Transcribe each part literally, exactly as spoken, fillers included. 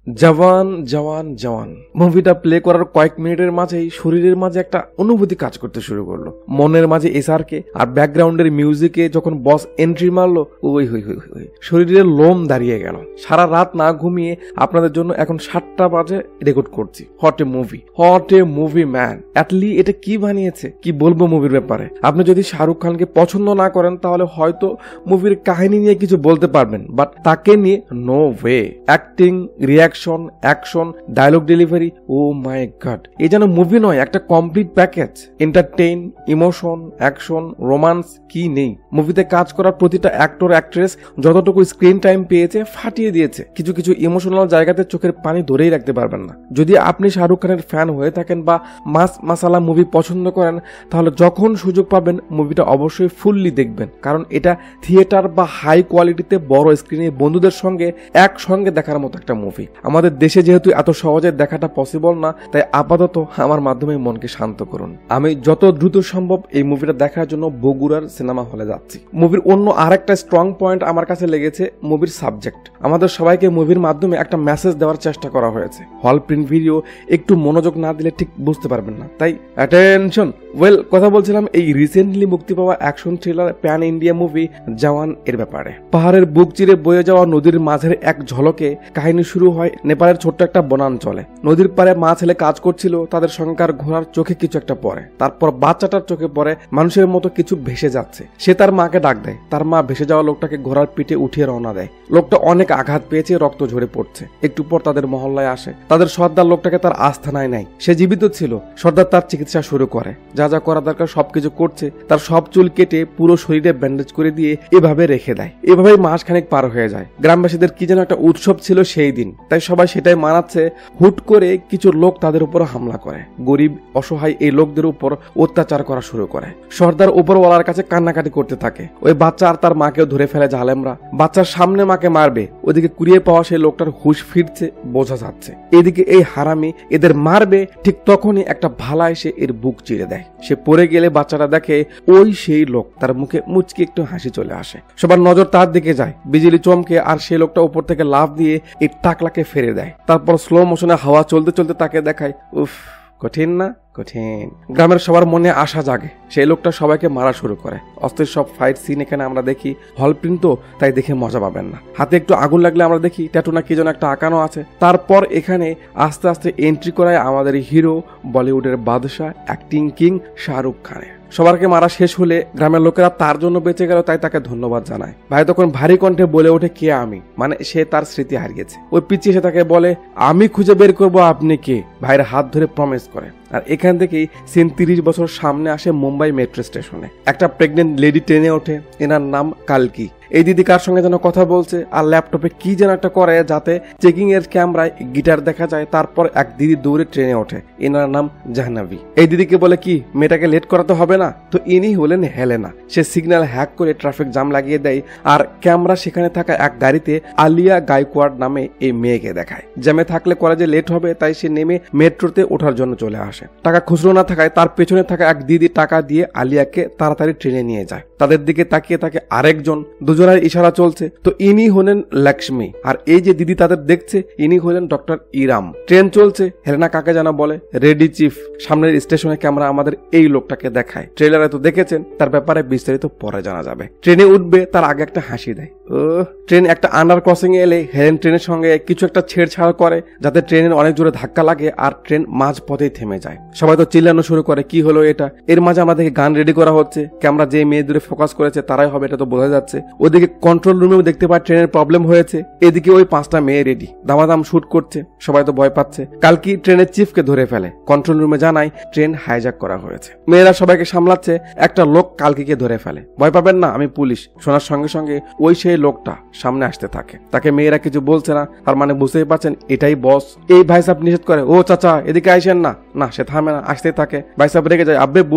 জওয়ান জওয়ান জওয়ান মুভিটা প্লে করার কয়েক মিনিটের মাঝেই শরীরের মাঝে একটা অনুভূতি কাজ করতে শুরু করলো। মনের মাঝে এসআরকে আর ব্যাকগ্রাউন্ডের মিউজিকে যখন বস এন্ট্রি মারলো, ওই হই হই হই শরীরের লোম দাঁড়িয়ে গেল। সারা রাত না ঘুমিয়ে আপনাদের জন্য এখন সাতটা বাজে রেকর্ড করছি। What a movie, what a movie man. Atlee এটা কি বানিয়েছে, কি বলবো মুভির ব্যাপারে। আপনি যদি শাহরুখ খানকে পছন্দ না করেন তাহলে হয়তো মুভির কাহিনী নিয়ে কিছু বলতে পারবেন, বাট তাকে নিয়ে no way. Acting, reaction, action, dialogue delivery, oh my god, এই যেন মুভি নয়, একটা complete package. Entertain, emotion, action, romance, কি নেই। মুভিতে কাজ করা প্রতিটা অ্যাক্টর অ্যাক্ট্রেস যতটুকু স্ক্রিন টাইম পেয়েছে ফাটিয়ে দিয়েছে। কিছু কিছু ইমোশনাল জায়গাতে চোখের পানি ধরেই রাখতে পারবেন না। যদি আপনি শাহরুখ খানের ফ্যান হয়ে থাকেন বা মাস মাসালা মুভি পছন্দ করেন, তাহলে যখন সুযোগ পাবেন মুভিটা অবশ্যই ফুললি দেখবেন, কারণ এটা থিয়েটার বা হাই কোয়ালিটিতে বড় স্ক্রিনে বন্ধুদের সঙ্গে একসঙ্গে দেখার মতো একটা মুভি। আমাদের দেশে যেহেতু এত সহজে দেখাটা পসিবল না, তাই আপাতত আমার মাধ্যমে মনকে শান্ত করুন। আমি যত দ্রুত সম্ভব এই মুভিটা দেখার জন্য বগুড়ার সিনেমা হলে যাচ্ছি। মুভির অন্য আরেকটা স্ট্রং পয়েন্ট আমার কাছে লেগেছে মুভির সাবজেক্ট। আমাদের সবাইকে মুভির মাধ্যমে একটা মেসেজ দেওয়ার চেষ্টা করা হয়েছে। হল প্রিন্ট ভিডিও একটু মনোযোগ না দিলে ঠিক বুঝতে পারবেন না, তাই অ্যাটেনশন। ওয়েল, কথা বলছিলাম এই রিসেন্টলি মুক্তি পাওয়া action thriller pan India movie Jawan এর ব্যাপারে। পাহাড়ের বুক চিরে বয়ে যাওয়া নদীর মাঝের এক ঝলকে কাহিনী শুরু হয় নেপালের ছোট্ট একটা বনাঞ্চলে। নদীর পাড়ে মা ছেলে কাজ করছিল, তাদের সঙ্গে ঘোড়ার চোখে কিছু একটা পড়ে। তারপর বাচ্চাটার চোখে পড়ে মানুষের মতো কিছু ভেসে যাচ্ছে। সে তার মাকে ডাক দেয়। তার মা ভেসে যাওয়া লোকটাকে ঘোড়ার পিঠে উঠিয়ে রওনা দেয়। লোকটা অনেক আঘাত পেয়েছে, রক্ত ঝরে পড়ছে। একটু পর তাদের মহল্লায় আসে। তাদের সর্দার লোকটাকে তার আস্থানায় নেয়। সে জীবিত ছিল। সর্দার তার চিকিৎসা শুরু করে, যা যা করা দরকার সবকিছু করছে। তার সব চুল কেটে পুরো শরীরে ব্যান্ডেজ করে দিয়ে এভাবে রেখে দেয়। এভাবেই মাস খানেক পার হয়ে যায়। গ্রামবাসীদের কি যেন একটা উৎসব ছিল সেই দিন, তাই সবাই সেটাই মানাচ্ছে। হুট করে কিছু লোক তাদের উপর হামলা করে। গরিব অসহায় এই লোকদের উপর অত্যাচার করা শুরু করে। সর্দার উপরওয়ালার কাছে কান্নাকাটি করতে থাকে। ওই বাচ্চা আর তার মাকেও ধরে ফেলে জালেমরা। বাচ্চার সামনে মাকে মারবে, ওইদিকে কুড়িয়ে পাওয়া সেই লোকটার হুঁশ ফিরছে বোঝা যাচ্ছে। এদিকে এই হারামি এদের মারবে, ঠিক তখনই একটা ভালা এসে এর বুক চিরে দেয়। সে পড়ে গেলে বাচ্চাটা দেখে ওই সেই লোক। তার মুখে মুচকি একটু হাসি চলে আসে। সবার নজর তার দিকে যায়। বিজলি চমকে আর সেই লোকটা উপর থেকে লাফ দিয়ে এই টাকলাকে ফেলে দেয়। তারপর স্লো মোশনে হাওয়া চলতে চলতে তাকে দেখায়। উফ, কঠিন না? কঠিন। গ্রামের সবার মনে আশা জাগে। সেই লোকটা সবাইকে মারা শুরু করে। অস্থির সব ফাইট সিন এখানে আমরা দেখি। হল প্রিন্ট তো, তাই দেখে মজা পাবেন না। হাতে একটু আগুন লাগলে আমরা দেখি ট্যাটু না কি যেন একটা আঁকানো আছে। তারপর এখানে আস্তে আস্তে এন্ট্রি করায় আমাদের হিরো, বলিউডের বাদশা, অ্যাক্টিং কিং শাহরুখ খানের। সবারকে মারা শেষ হলে গ্রামের লোকেরা তার জন্য বেঁচে গেল, তাই তাকে ধন্যবাদ জানায়। ভাই তখন ভারী কণ্ঠে বলে ওঠে, কে আমি? মানে সে তার স্মৃতি হারিয়েছে। ওই পিচ্চি এসে তাকে বলে, আমি খুঁজে বের করবো আপনি কে। ভাইয়ের হাত ধরে প্রমিস করে। আর এখান থেকেই সিন তিরিশ বছর সামনে আসে মুম্বাই মেট্রো স্টেশনে। একটা প্রেগনেন্ট লেডি ট্রেনে ওঠে। এনার নাম কালকি। এই দিদি কার সঙ্গে যেন কথা বলছে আর ল্যাপটপে কি যেন একটা করে, যাতে চেকিং এর ক্যামেরায় গিটার দেখা যায়। তারপর এক দিদি দৌড়ে ট্রেনে ওঠে। এনার নাম জাহ্নবী। এই দিদিকে বলে, কি মেয়েটাকে লেট করাতে হবে না? তো ইনি হলেন হেলেনা। সে সিগন্যাল হ্যাক করে ট্রাফিক জাম লাগিয়ে দেয়। আর ক্যামেরা সেখানে থাকা এক গাড়িতে আলিয়া গায়কোয়াড় নামে এই মেয়েকে দেখায়। জ্যামে থাকলে কলেজে লেট হবে, তাই সে নেমে মেট্রোতে ওঠার জন্য চলে আসে। টাকা খুচরো না থাকায় তার পেছনে থাকা এক দিদি টাকা দিয়ে আলিয়াকে তাড়াতাড়ি ট্রেনে নিয়ে যায়। তাদের দিকে তাকিয়ে থাকে আরেকজন। দুজনের ইশারা চলছে। তো ইনি হলেন লক্ষ্মী। আর এই যে দিদি তাদের দেখছে, ইনি হলেন ডক্টর ইরাম। ট্রেন চলছে। হেলেনা কাকে জানা বলে, রেডি চিফ। সামনের স্টেশনে ক্যামেরা আমাদের এই লোকটাকে দেখায়। ট্রেলারে তো দেখেছেন, তার ব্যাপারে বিস্তারিত পরে জানা যাবে। ট্রেনে উঠবে তার আগে একটা হাসি দেয়। ও ট্রেন একটা আন্ডার ক্রসিং এ এলে হেলেন ট্রেনের সঙ্গে কিছু একটা ছেড়ছাড় করে, যাতে ট্রেনের অনেক জোরে ধাক্কা লাগে আর ট্রেন মাঝ পথেই থেমে যায়। সবাই তো চিল্লানো শুরু করে, কি হলো এটা? এর মাঝে আমাদেরকে গান রেডি করা হচ্ছে। ক্যামেরা যে মেয়ে দূরে ফোকাস করেছে তারাই হবে, এটা তো বোঝা যাচ্ছে। ওদিকে কন্ট্রোল রুমেও দেখতে পায় ট্রেনের প্রবলেম হয়েছে। এদিকে ওই পাঁচটা মেয়ে রেডি, দামাদাম শুট করছে। সবাই তো ভয় পাচ্ছে। কালকি ট্রেনের চিফকে ধরে ফেলে। কন্ট্রোল রুমে জানায় ট্রেন হাইজ্যাক করা হয়েছে। মেয়েরা সবাইকে সামলাচ্ছে। একটা লোক কালকিকে ধরে ফেলে। ভয় পাবেন না, আমি পুলিশ। শোনার সঙ্গে সঙ্গে ওই সেই লোকটা সামনে আসতে থাকে। তাকে মেয়েরা কিছু বলছে না, তার মানে বুঝতেই পারছেন এটাই বস। এই ভাই সাহেব নিষেধ করে, ও চাচা এদিকে আইসেন না। না, সে থামে না, আসতেই থাকে। ভাই সাহেব রেগে যায়, আব্বে বুড়ো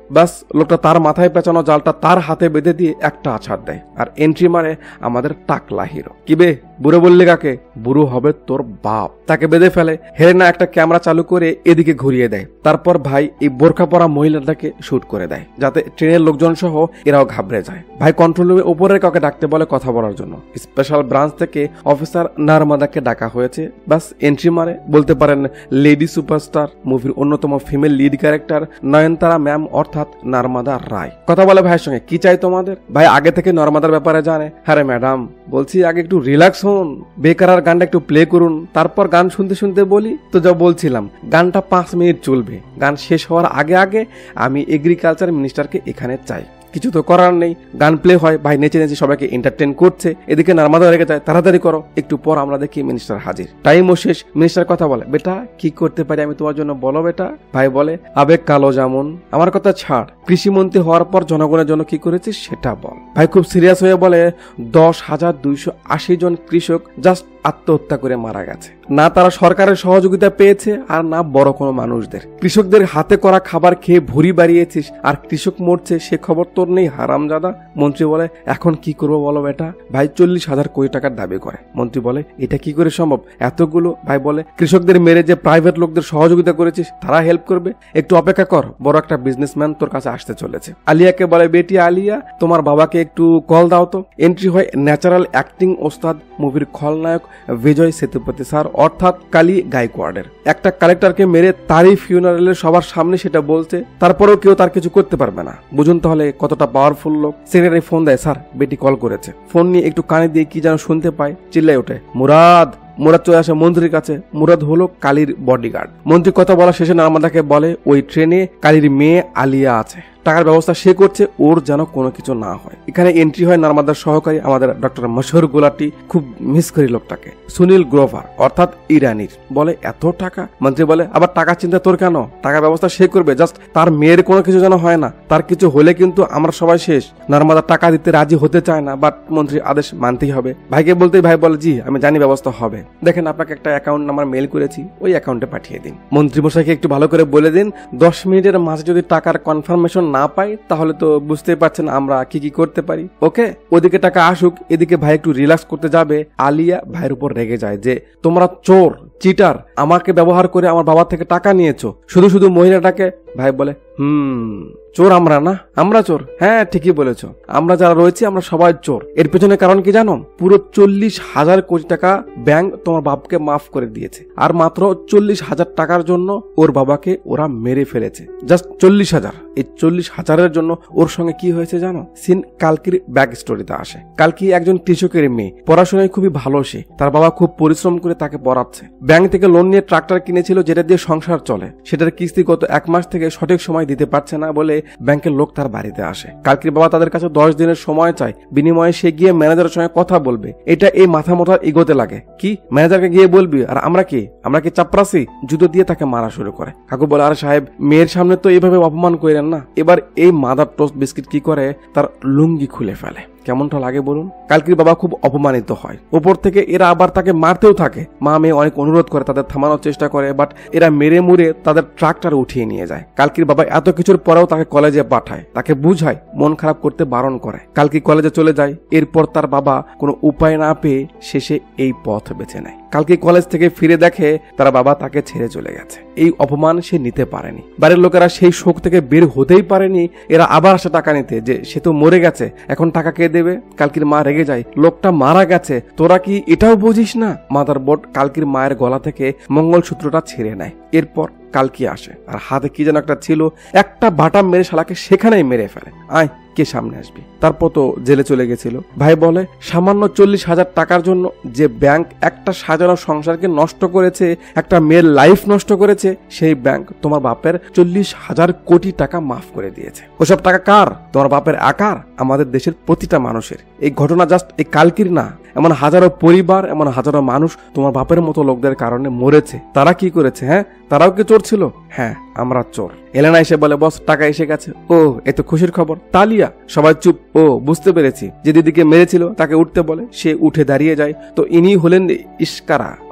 বাস লোকটা তার মাথায় পেঁচানো জালটা তার হাতে বেঁধে দিয়ে একটা আছাড় দেয় আর এন্ট্রি মারে আমাদের টাকলা হিরো। কি বে বুড়ো বললি কাকে? বুড়ো হবে তোর বাপ। তাকে বেঁধে ফেলে। হেলেনা একটা ক্যামেরা চালু করে এদিকে ঘুরিয়ে দেয়। তারপর ভাই এই বোরখা পরা মহিলাটাকে শুট করে দেয় যাতে ট্রেনের লোকজন সহ এরাও ঘাবড়ে যায়। ভাই কন্ট্রোল রুমে উপরের কাউকে ডাকতে বলে কথা বলার জন্য। স্পেশাল ব্রাঞ্চ থেকে অফিসার নারমাদাকে ডাকা হয়েছে। বাস এন্ট্রি মারে বলতে পারেন লেডি সুপারস্টার মুভির অন্যতম female lead character Nayanthara ma'am অর্থাৎ নারমাদা রায়। কথা বলে ভাইয়ের সঙ্গে, কি চাই তোমাদের? ভাই আগে থেকে নর্মাদার ব্যাপারে জানে। হ্যাঁ ম্যাডাম, বলছি আগে একটু রিল্যাক্স হন, বেকার আর গানটা একটু প্লে করুন, তারপর গান শুনতে শুনতে বলি। তো যা বলছিলাম, গানটা পাঁচ মিনিট চলবে। গান শেষ হওয়ার আগে আগে আমি এগ্রিকালচার মিনিস্টারকে এখানে চাই। কিছু তো করার নেই, গান প্লে হয়, ভাই নেচে নেচে সবাইকে এন্টারটেন করছে, এদিকে নারমাদা রেখে যায়। তাড়াতাড়ি করো, একটু পর আমরা দেখি মিনিস্টার হাজির। টাইমও শেষ। মিনিস্টার কথা বলে, বেটা কি করতে পারি আমি তোমার জন্য, বলো বেটা। ভাই বলে, আবেগ কালো যেমন, আমার কথা ছাড়, কৃষিমন্ত্রী হওয়ার পর জনগণের জন্য কি করেছিস সেটা বল। ভাই খুব সিরিয়াস হয়ে বলে, দশ হাজার দুইশো আশি জন কৃষক জাস্ট আত্মহত্যা করে মারা গেছে। না তারা সরকারের সহযোগিতা পেয়েছে আর না বড় কোনো মানুষদের। কৃষকদের হাতে করা খাবার খেয়ে ভুঁড়ি বাড়িয়েছিস আর কৃষক মরছে সে খবর তোর নেই, হারামজাদা। মন্ত্রী বলে, এখন কি করবো বলো বেটা। ভাই চল্লিশ হাজার কোটি টাকার দাবি করে। মন্ত্রী বলে, এটা কি করে সম্ভব এতগুলো? ভাই বলে, কৃষকদের মেরে যে প্রাইভেট লোকদের সহযোগিতা করেছিস তারা হেল্প করবে, একটু অপেক্ষা কর, বড় একটা বিজনেসম্যান তোর কাছে আসতে চলেছে। আলিয়াকে বলে, বেটি আলিয়া তোমার বাবাকে একটু কল দাও তো। এন্ট্রি হয় ন্যাচারাল অ্যাক্টিং ওস্তাদ মুভির খলনায়ক বিজয় সেতুপতি স্যার অর্থাৎ কালী গায়কোয়াড়ের। একটা কালেক্টরকে মেরে তারই ফিউনারেলের সবার সামনে সেটা বলছে, তারপরেও কেউ তার কিছু করতে পারবে না। বুঝুন তাহলে কতটা পাওয়ারফুল লোক। সেক্রেটারি ফোন দেয়, স্যার বেটি কল করেছে। ফোন নিয়ে একটু কানে দিয়ে কি যেন শুনতে পায়, চিল্লাই ওঠে, মুরাদ। মুরাদ চলে আসে মন্ত্রীর কাছে। মুরাদ হলো কালীর বডিগার্ড। মন্ত্রী কথা বলা শেষে নারমাদাকে বলে, ওই ট্রেনে কালীর মেয়ে আলিয়া আছে, টাকার ব্যবস্থা সে করছে, ওর যেন কোনো কিছু না হয়। এখানে এন্ট্রি হয় নারমাদার সহকারী আমাদের ডক্টর মশহুর গোলাটি। খুব মিস করি লোকটাকে। সুনীল গ্রোভার অর্থাৎ ইরানির। বলে, এত টাকা? মন্ত্রী বলে, আবার টাকা চিন্তা তোর কেন? টাকার ব্যবস্থা সে করবে, জাস্ট তার মেয়ের কোনো কিছু যেন হয় না। তার কিছু হলে কিন্তু আমরা সবাই শেষ। নারমাদা টাকা দিতে রাজি হতে চায় না, বাট মন্ত্রীর আদেশ মানতেই হবে। ভাইকে বলতেই ভাই বলে, জি আমি জানি ব্যবস্থা হবে, দেখেন আপনাকে একটা অ্যাকাউন্ট নাম্বার মেল করেছি, ওই অ্যাকাউন্টে পাঠিয়ে দিন। মন্ত্রী মশাইকে একটু ভালো করে বলে দিন, দশ মিনিটের মাঝে যদি টাকার কনফার্মেশন না পাই তাহলে তো বুঝতেই পারছেন আমরা কি কি করতে পারি। ওকে, ওদিকে টাকা আসুক, এদিকে ভাই একটু রিল্যাক্স করতে যাবে। আলিয়া ভাইয়ের উপর রেগে যায় যে তোমরা চোর চিটার, আমাকে ব্যবহার করে আমার বাবার থেকে টাকা নিয়েছো। শুধু শুধু মহিলাটাকে। ভাই বলে, হুম চোর আমরা না? আমরা চোর? হ্যাঁ ঠিকই বলেছ, আমরা যারা রয়েছি আমরা সবাই চোর। এর পেছনে কারণ কি জানো? পুরো চল্লিশ হাজার কোটি টাকা ব্যাংক তোমার বাপকে মাফ করে দিয়েছে, আর মাত্র চল্লিশ হাজার টাকার জন্য ওর বাবাকে ওরা মেরে ফেলেছে। জাস্ট চল্লিশ হাজার। এই চল্লিশ হাজারের জন্য ওর সঙ্গে কি হয়েছে জানো? সিন কালকির ব্যাক স্টোরিতে আসে। কালকি একজন কৃষকের মেয়ে, পড়াশোনায় খুবই ভালো সে। তার বাবা খুব পরিশ্রম করে তাকে পড়াচ্ছে। ব্যাংক থেকে লোন নিয়ে ট্রাক্টর কিনেছিল যেটা দিয়ে সংসার চলে। সেটার কিস্তি গত এক মাস থেকে সঠিক সময় দিতে পারছে না বলে ব্যাংকের লোক তার বাড়িতে আসে। কালকির বাবা তাদের কাছে দশ দিনের সময় চায়, বিনিময়ে সে গিয়ে ম্যানেজারের সঙ্গে কথা বলবে। এটা এই মাথা মোটা এগোতে লাগে, কি ম্যানেজারকে গিয়ে বলবি আর আমরা কি আমরা কি চাপরাসি? জুতো দিয়ে তাকে মারা শুরু করে। কাকু বলে, আরে সাহেব মেয়ের সামনে তো এইভাবে অপমান করেন না। এবার এই মাদার টোস্ট বিস্কিট কি করে, তার লুঙ্গি খুলে ফেলে। কেমনটা লাগে বলুন? কালকির বাবা খুব অপমানিত হয়। উপর থেকে এরা আবার তাকে মারতেও থাকে। মা মেয়ে অনেক অনুরোধ করে, তাদের থামানোর চেষ্টা করে, বাট এরা মেরে মুড়ে তাদের ট্রাকটার উঠিয়ে নিয়ে যায়। কালকির বাবা এত কিছুর পরেও তাকে কলেজে পাঠায়, তাকে বুঝায়, মন খারাপ করতে বারণ করে। কালকি কলেজে চলে যায়। এরপর তার বাবা কোনো উপায় না পেয়ে শেষে এই পথ বেছে নেয়। কালকি কলেজ থেকে ফিরে দেখে তার বাবা তাকে ছেড়ে চলে গেছে। এই অপমান সে নিতে পারেনি। বাড়ির লোকেরা সেই শোক থেকে বের হতেই পারেনি। এরা আবার আসে টাকা নিতে, যে সে তো মরে গেছে, এখন টাকা কে দেবে? কালকির মা রেগে যায়, লোকটা মারা গেছে, তোরা কি এটাও বুঝিস না? মাদার বোর্ড কালকির মায়ের গলা থেকে মঙ্গলসূত্রটা ছিঁড়ে নেয়। এরপর কালকি আসে আর হাতে কি যেন একটা ছিল, একটা বাটাম মেরে শালাকে সেখানেই মেরে ফেলে। আয় কে সামনে আসবি? তারপর তো জেলে চলে গেছিল। ভাই বলে, সামান্য চল্লিশ হাজার টাকার জন্য যে ব্যাংক একটা সাজানো সংসারকে নষ্ট করেছে, একটা মেয়ের লাইফ নষ্ট করেছে, সেই ব্যাংক তোমার বাপের চল্লিশ হাজার কোটি টাকা মাফ করে দিয়েছে। ওসব টাকা কার? তোমার বাপের আকার, আমাদের দেশের প্রতিটা মানুষের। এই ঘটনা জাস্ট এই কালকির না, এমন হাজারো পরিবার, এমন হাজারো মানুষ তোমার বাপের মতো লোকদের কারণে মরেছে। তারা কি করেছে? হ্যাঁ তারাও কি চোর ছিল? হ্যাঁ আমরা চোর। এলেনা এসে বলে, বস টাকা এসে গেছে। ও এ তো খুশির খবর। তালিয়া। সবাই চুপ। ও বুঝতে পেরেছি, যে দিদিকে মেরেছিল তাকে উঠতে বলে। সে উঠে দাঁড়িয়ে যায়। তো ইনি হলেন ইস্কারা,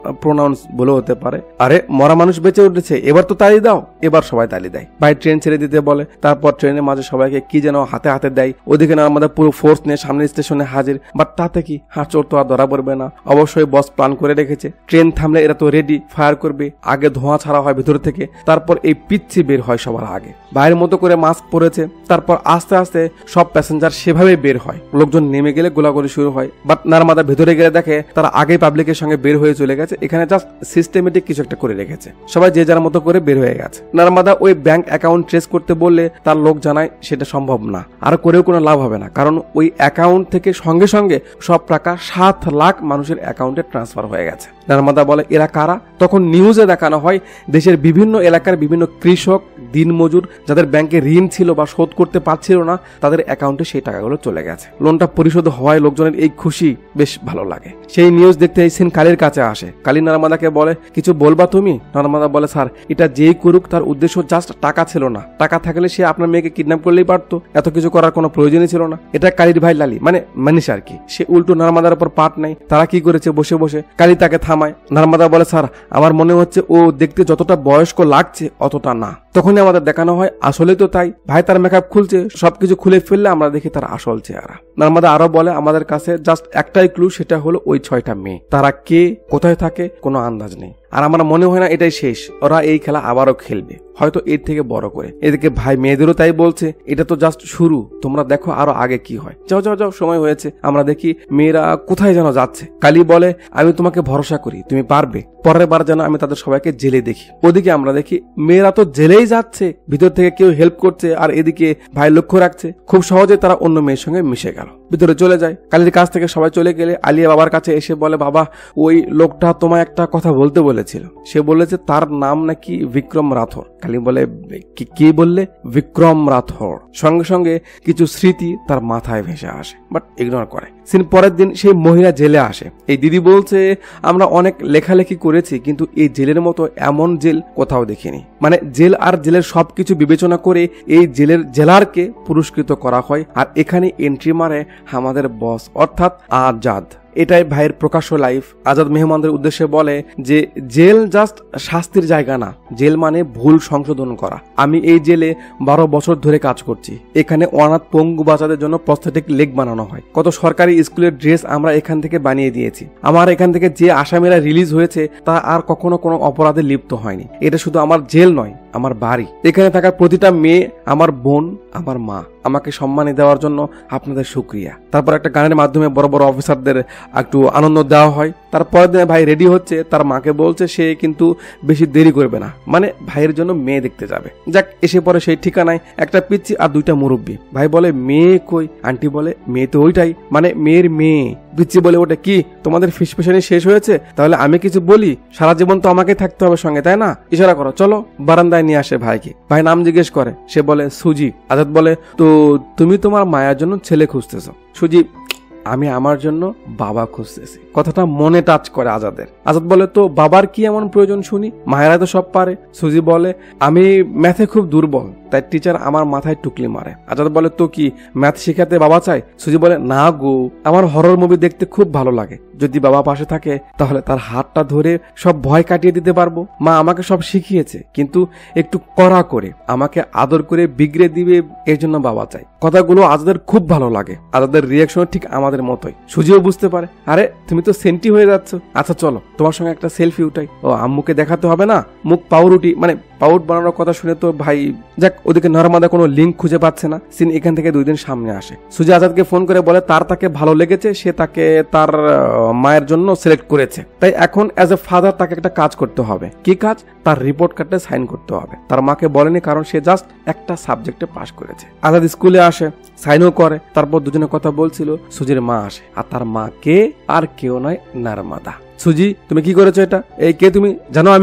প্রোনাউন্স বলে হতে পারে। আরে মরা মানুষ বেঁচে উঠেছে, এবার তো তালি দাও। এবার সবাই তালি দেয়। ভাই ট্রেন ছেড়ে দিতে বলে, তারপর ট্রেনের মাঝে সবাইকে কি যেন হাতে হাতে দেয়। ওদিকে নারমাদা পুরো ফোর্স নিয়ে সামনের স্টেশনে হাজির। বাট তাতে কি, হাঁচোর তো আর ধরা পড়বে না। অবশ্যই বস প্ল্যান করে রেখেছে, ট্রেন থামলে এরা তো রেডি, ফায়ার করবে। আগে ধোঁয়া ছাড়া হয় ভেতর থেকে, তারপর এই পিচ্ছি বের হয় সবার আগে। ভাইয়ের মতো করে মাস্ক পরেছে। তারপর আস্তে আস্তে সব প্যাসেঞ্জার সেভাবে বের হয়। লোকজন নেমে গেলে গোলাগুলি শুরু হয়। বাট নারমাদা ভেতরে গেলে দেখে তারা আগে পাবলিকের সঙ্গে বের হয়ে চলে গেছে। এখানে জাস্ট সিস্টেমেটিক কিছু একটা করে রেখেছে, সবাই যে যার মতো করে বের হয়ে গেছে। নারমাদা ওই ব্যাংক অ্যাকাউন্ট ট্রেস করতে বললে তার লোক জানায় সেটা সম্ভব না, আর করেও কোনো লাভ হবে না, কারণ ওই অ্যাকাউন্ট থেকে সঙ্গে সঙ্গে সব টাকা সাত লাখ মানুষের অ্যাকাউন্টে ট্রান্সফার হয়ে গেছে। নারমাদা বলে এরা কারা? তখন নিউজে দেখানো হয় দেশের বিভিন্ন এলাকার বিভিন্ন কৃষক, দিনমজুর যাদের ব্যাংকে ঋণ ছিল বা শোধ করতে পারছিল না, তাদের অ্যাকাউন্টে সেই টাকাগুলো চলে গেছে। লোনটা পরিশোধ হওয়ায় লোকজনের এই খুশি বেশ ভালো লাগে। সেই নিউজ দেখতে এই সিন কালীর কাছে আসে। কালী নারমাদাকে বলে কিছু বলবা তুমি? নারমাদা বলে স্যার, এটা যেই করুক তার উদ্দেশ্য জাস্ট টাকা ছিল না। টাকা থাকলে সে আপনার মেয়েকে কিডন্যাপ করলেই পারতো, এত কিছু করার কোনো প্রয়োজনই ছিল না। এটা কালীর ভাই লালি মানে মানিস আর কি। সে উল্টো নারমাদার উপর পাট নেই, তারা কি করেছে বসে বসে। কালী তাকে থামায়। নারমাদা বলে স্যার, আমার মনে হচ্ছে ও দেখতে যতটা বয়স্ক লাগছে অতটা না। তখনই আমাদের দেখানো হয় আসলে তো তাই। ভাই তার মেকআপ খুলছে, সবকিছু খুলে ফেললে আমরা দেখি তার আসল চেহারা। নারমাদা আরো বলে আমাদের কাছে জাস্ট একটাই ক্লু, সেটা হলো ওই ছয়টা মেয়ে। তারা কে, কোথায় থাকে কোনো আন্দাজ নেই। আর আমার মনে হয় না এটাই শেষ, ওরা এই খেলা আবারও খেলবে, হয়তো এর থেকে বড় করে। এদিকে ভাই মেয়েদেরও তাই বলছে এটা তো জাস্ট শুরু, তোমরা দেখো আরো আগে কি হয়। যাও যাও যাও, সময় হয়েছে। আমরা দেখি মেয়েরা কোথায় যেন যাচ্ছে। কালী বলে আমি তোমাকে ভরসা করি, তুমি পারবে। পরের বার যেন আমি তাদের সবাইকে জেলে দেখি। ওদিকে আমরা দেখি মেয়েরা তো জেলেই যাচ্ছে, ভিতর থেকে কেউ হেল্প করছে, আর এদিকে ভাই লক্ষ্য রাখছে। খুব সহজে তারা অন্য মেয়ের সঙ্গে মিশে গেল, ভিতরে চলে যায়। কালীর কাছ থেকে সবাই চলে গেলে আলিয়া বাবার কাছে এসে বলে বাবা, ওই লোকটা তোমায় একটা কথা বলতে বলেছিল। সে বলেছে তার নাম নাকি বিক্রম রাথোর। কালী বলে কি বললে? বিক্রম রাথোর। সঙ্গে সঙ্গে কিছু স্মৃতি তার মাথায় ভেসে আসে, বাট ইগনোর করে। সিন পরের দিন সেই মহিলা জেলে আসে। এই দিদি বলছে আমরা অনেক লেখালেখি করেছি, কিন্তু এই জেলের মতো এমন জেল কোথাও দেখিনি। মানে জেল আর জেলের সবকিছু বিবেচনা করে এই জেলের জেলারকে পুরস্কৃত করা হয়, আর এখানে এন্ট্রি মারে আমাদের বস অর্থাৎ আজাদ। এটাই ভাইয়ের প্রকাশ্য লাইফ। আজাদ মেহমানদের উদ্দেশ্যে বলে যে জেল জাস্ট শাস্তির জায়গা না, জেল মানে ভুল সংশোধন করা। আমি এই জেলে বারো বছর ধরে কাজ করছি। এখানে অনাথ পঙ্গু বাচ্চাদের জন্য প্রস্থেটিক লেগ বানানো হয়। কত সরকারি স্কুলের ড্রেস আমরা এখান থেকে বানিয়ে দিয়েছি। আমার এখান থেকে যে আসামিরা রিলিজ হয়েছে তা আর কখনো কোনো অপরাধে লিপ্ত হয়নি। এটা শুধু আমার জেল নয়, আমার বাড়ি। এখানে থাকা প্রতিটা মেয়ে আমার বোন, আমার মা। আমাকে সম্মানী দেওয়ার জন্য আপনাদের শুকরিয়া। তারপর একটা গানের মাধ্যমে বড় বড় অফিসারদের একটু আনন্দ দেওয়া হয়। তারপরের দিনে ভাই রেডি হচ্ছে, তার মাকে বলছে সে কিন্তু বেশি দেরি করবে না, মানে ভাইয়ের জন্য মেয়ে দেখতে যাবে। যাক, এসে পরে সেই ঠিকানায় একটা পিচ্চি আর দুইটা মুরব্বী। ভাই বলে মেয়ে কই? আন্টি বলে মেয়ে তো ওইটাই, মানে মেয়ের মেয়ে। পিচ্চি বলে ওটা কি তোমাদের ফিসফিসানি শেষ হয়েছে? তাহলে আমি কিছু বলি? সারা জীবন তো আমাকে থাকতে হবে সঙ্গে, তাই না? ইশারা করো, চলো। বারান্দায় নিয়ে আসে ভাইকে। ভাই নাম জিজ্ঞেস করে, সে বলে সুজি। আজাদ বলে তো তুমি তোমার মায়ের জন্য ছেলে খুঁজতেছো? সুজি আমি আমার জন্য বাবা খুঁজতেছি। কথাটা মনে টাচ করে আজাদের। আজাদ বলে তো বাবার কি এমন প্রয়োজন শুনি? মায়েরা তো সব পারে। সুজি বলে আমি ম্যাথে খুব দুর্বল, তাই টিচার আমার মাথায় টুকলি মারে। আজাদ বলে তো কি ম্যাথ শেখাতে বাবা চাই? সুজি বলে না গো, আমার হরর মুভি দেখতে খুব ভালো লাগে। যদি বাবা পাশে থাকে তাহলে তার হাতটা ধরে সব ভয় কাটিয়ে দিতে পারবো। মা আমাকে সব শিখিয়েছে, কিন্তু একটু কড়া করে, আমাকে আদর করে বিগড়ে দিবে, এর জন্য বাবা চাই। কথাগুলো আজাদের খুব ভালো লাগে। আজাদের রিয়াকশন ঠিক আমাদের মতোই। সুজিও বুঝতে পারে, আরে তুমি তো সেন্টি হয়ে যাচ্ছ। আচ্ছা চলো তোমার সঙ্গে একটা সেলফি উঠাই। ও আম্মুকে দেখাতে হবে না? মুখ পাউরুটি মানে পাউট বানানোর কথা শুনে তো ভাই। যাক, ওদিকে নরমাদা কোনো লিঙ্ক খুঁজে পাচ্ছে না। সিন এখান থেকে দুই দিন সামনে আসে। সুজি আজাদকে ফোন করে বলে তার তাকে ভালো লেগেছে, সে তাকে তার মায়ের জন্য সিলেক্ট করেছে। তাই এখন অ্যাজ এ ফাদার তাকে একটা কাজ করতে হবে। কি কাজ? তার রিপোর্ট কার্ডে সাইন করতে হবে। তার মাকে বলেনি, কারণ সে জাস্ট একটা সাবজেক্টে পাশ করেছে। আজাদ স্কুলে আসে, সাইনও করে। তারপর দুজনের কথা বলছিল। সুজির মা আসে, আর তার মা কে আর কেউ নয়, নারমাদা। সুজি তুমি কি করেছো এটা? এই কে তুমি? জানো আমি কে?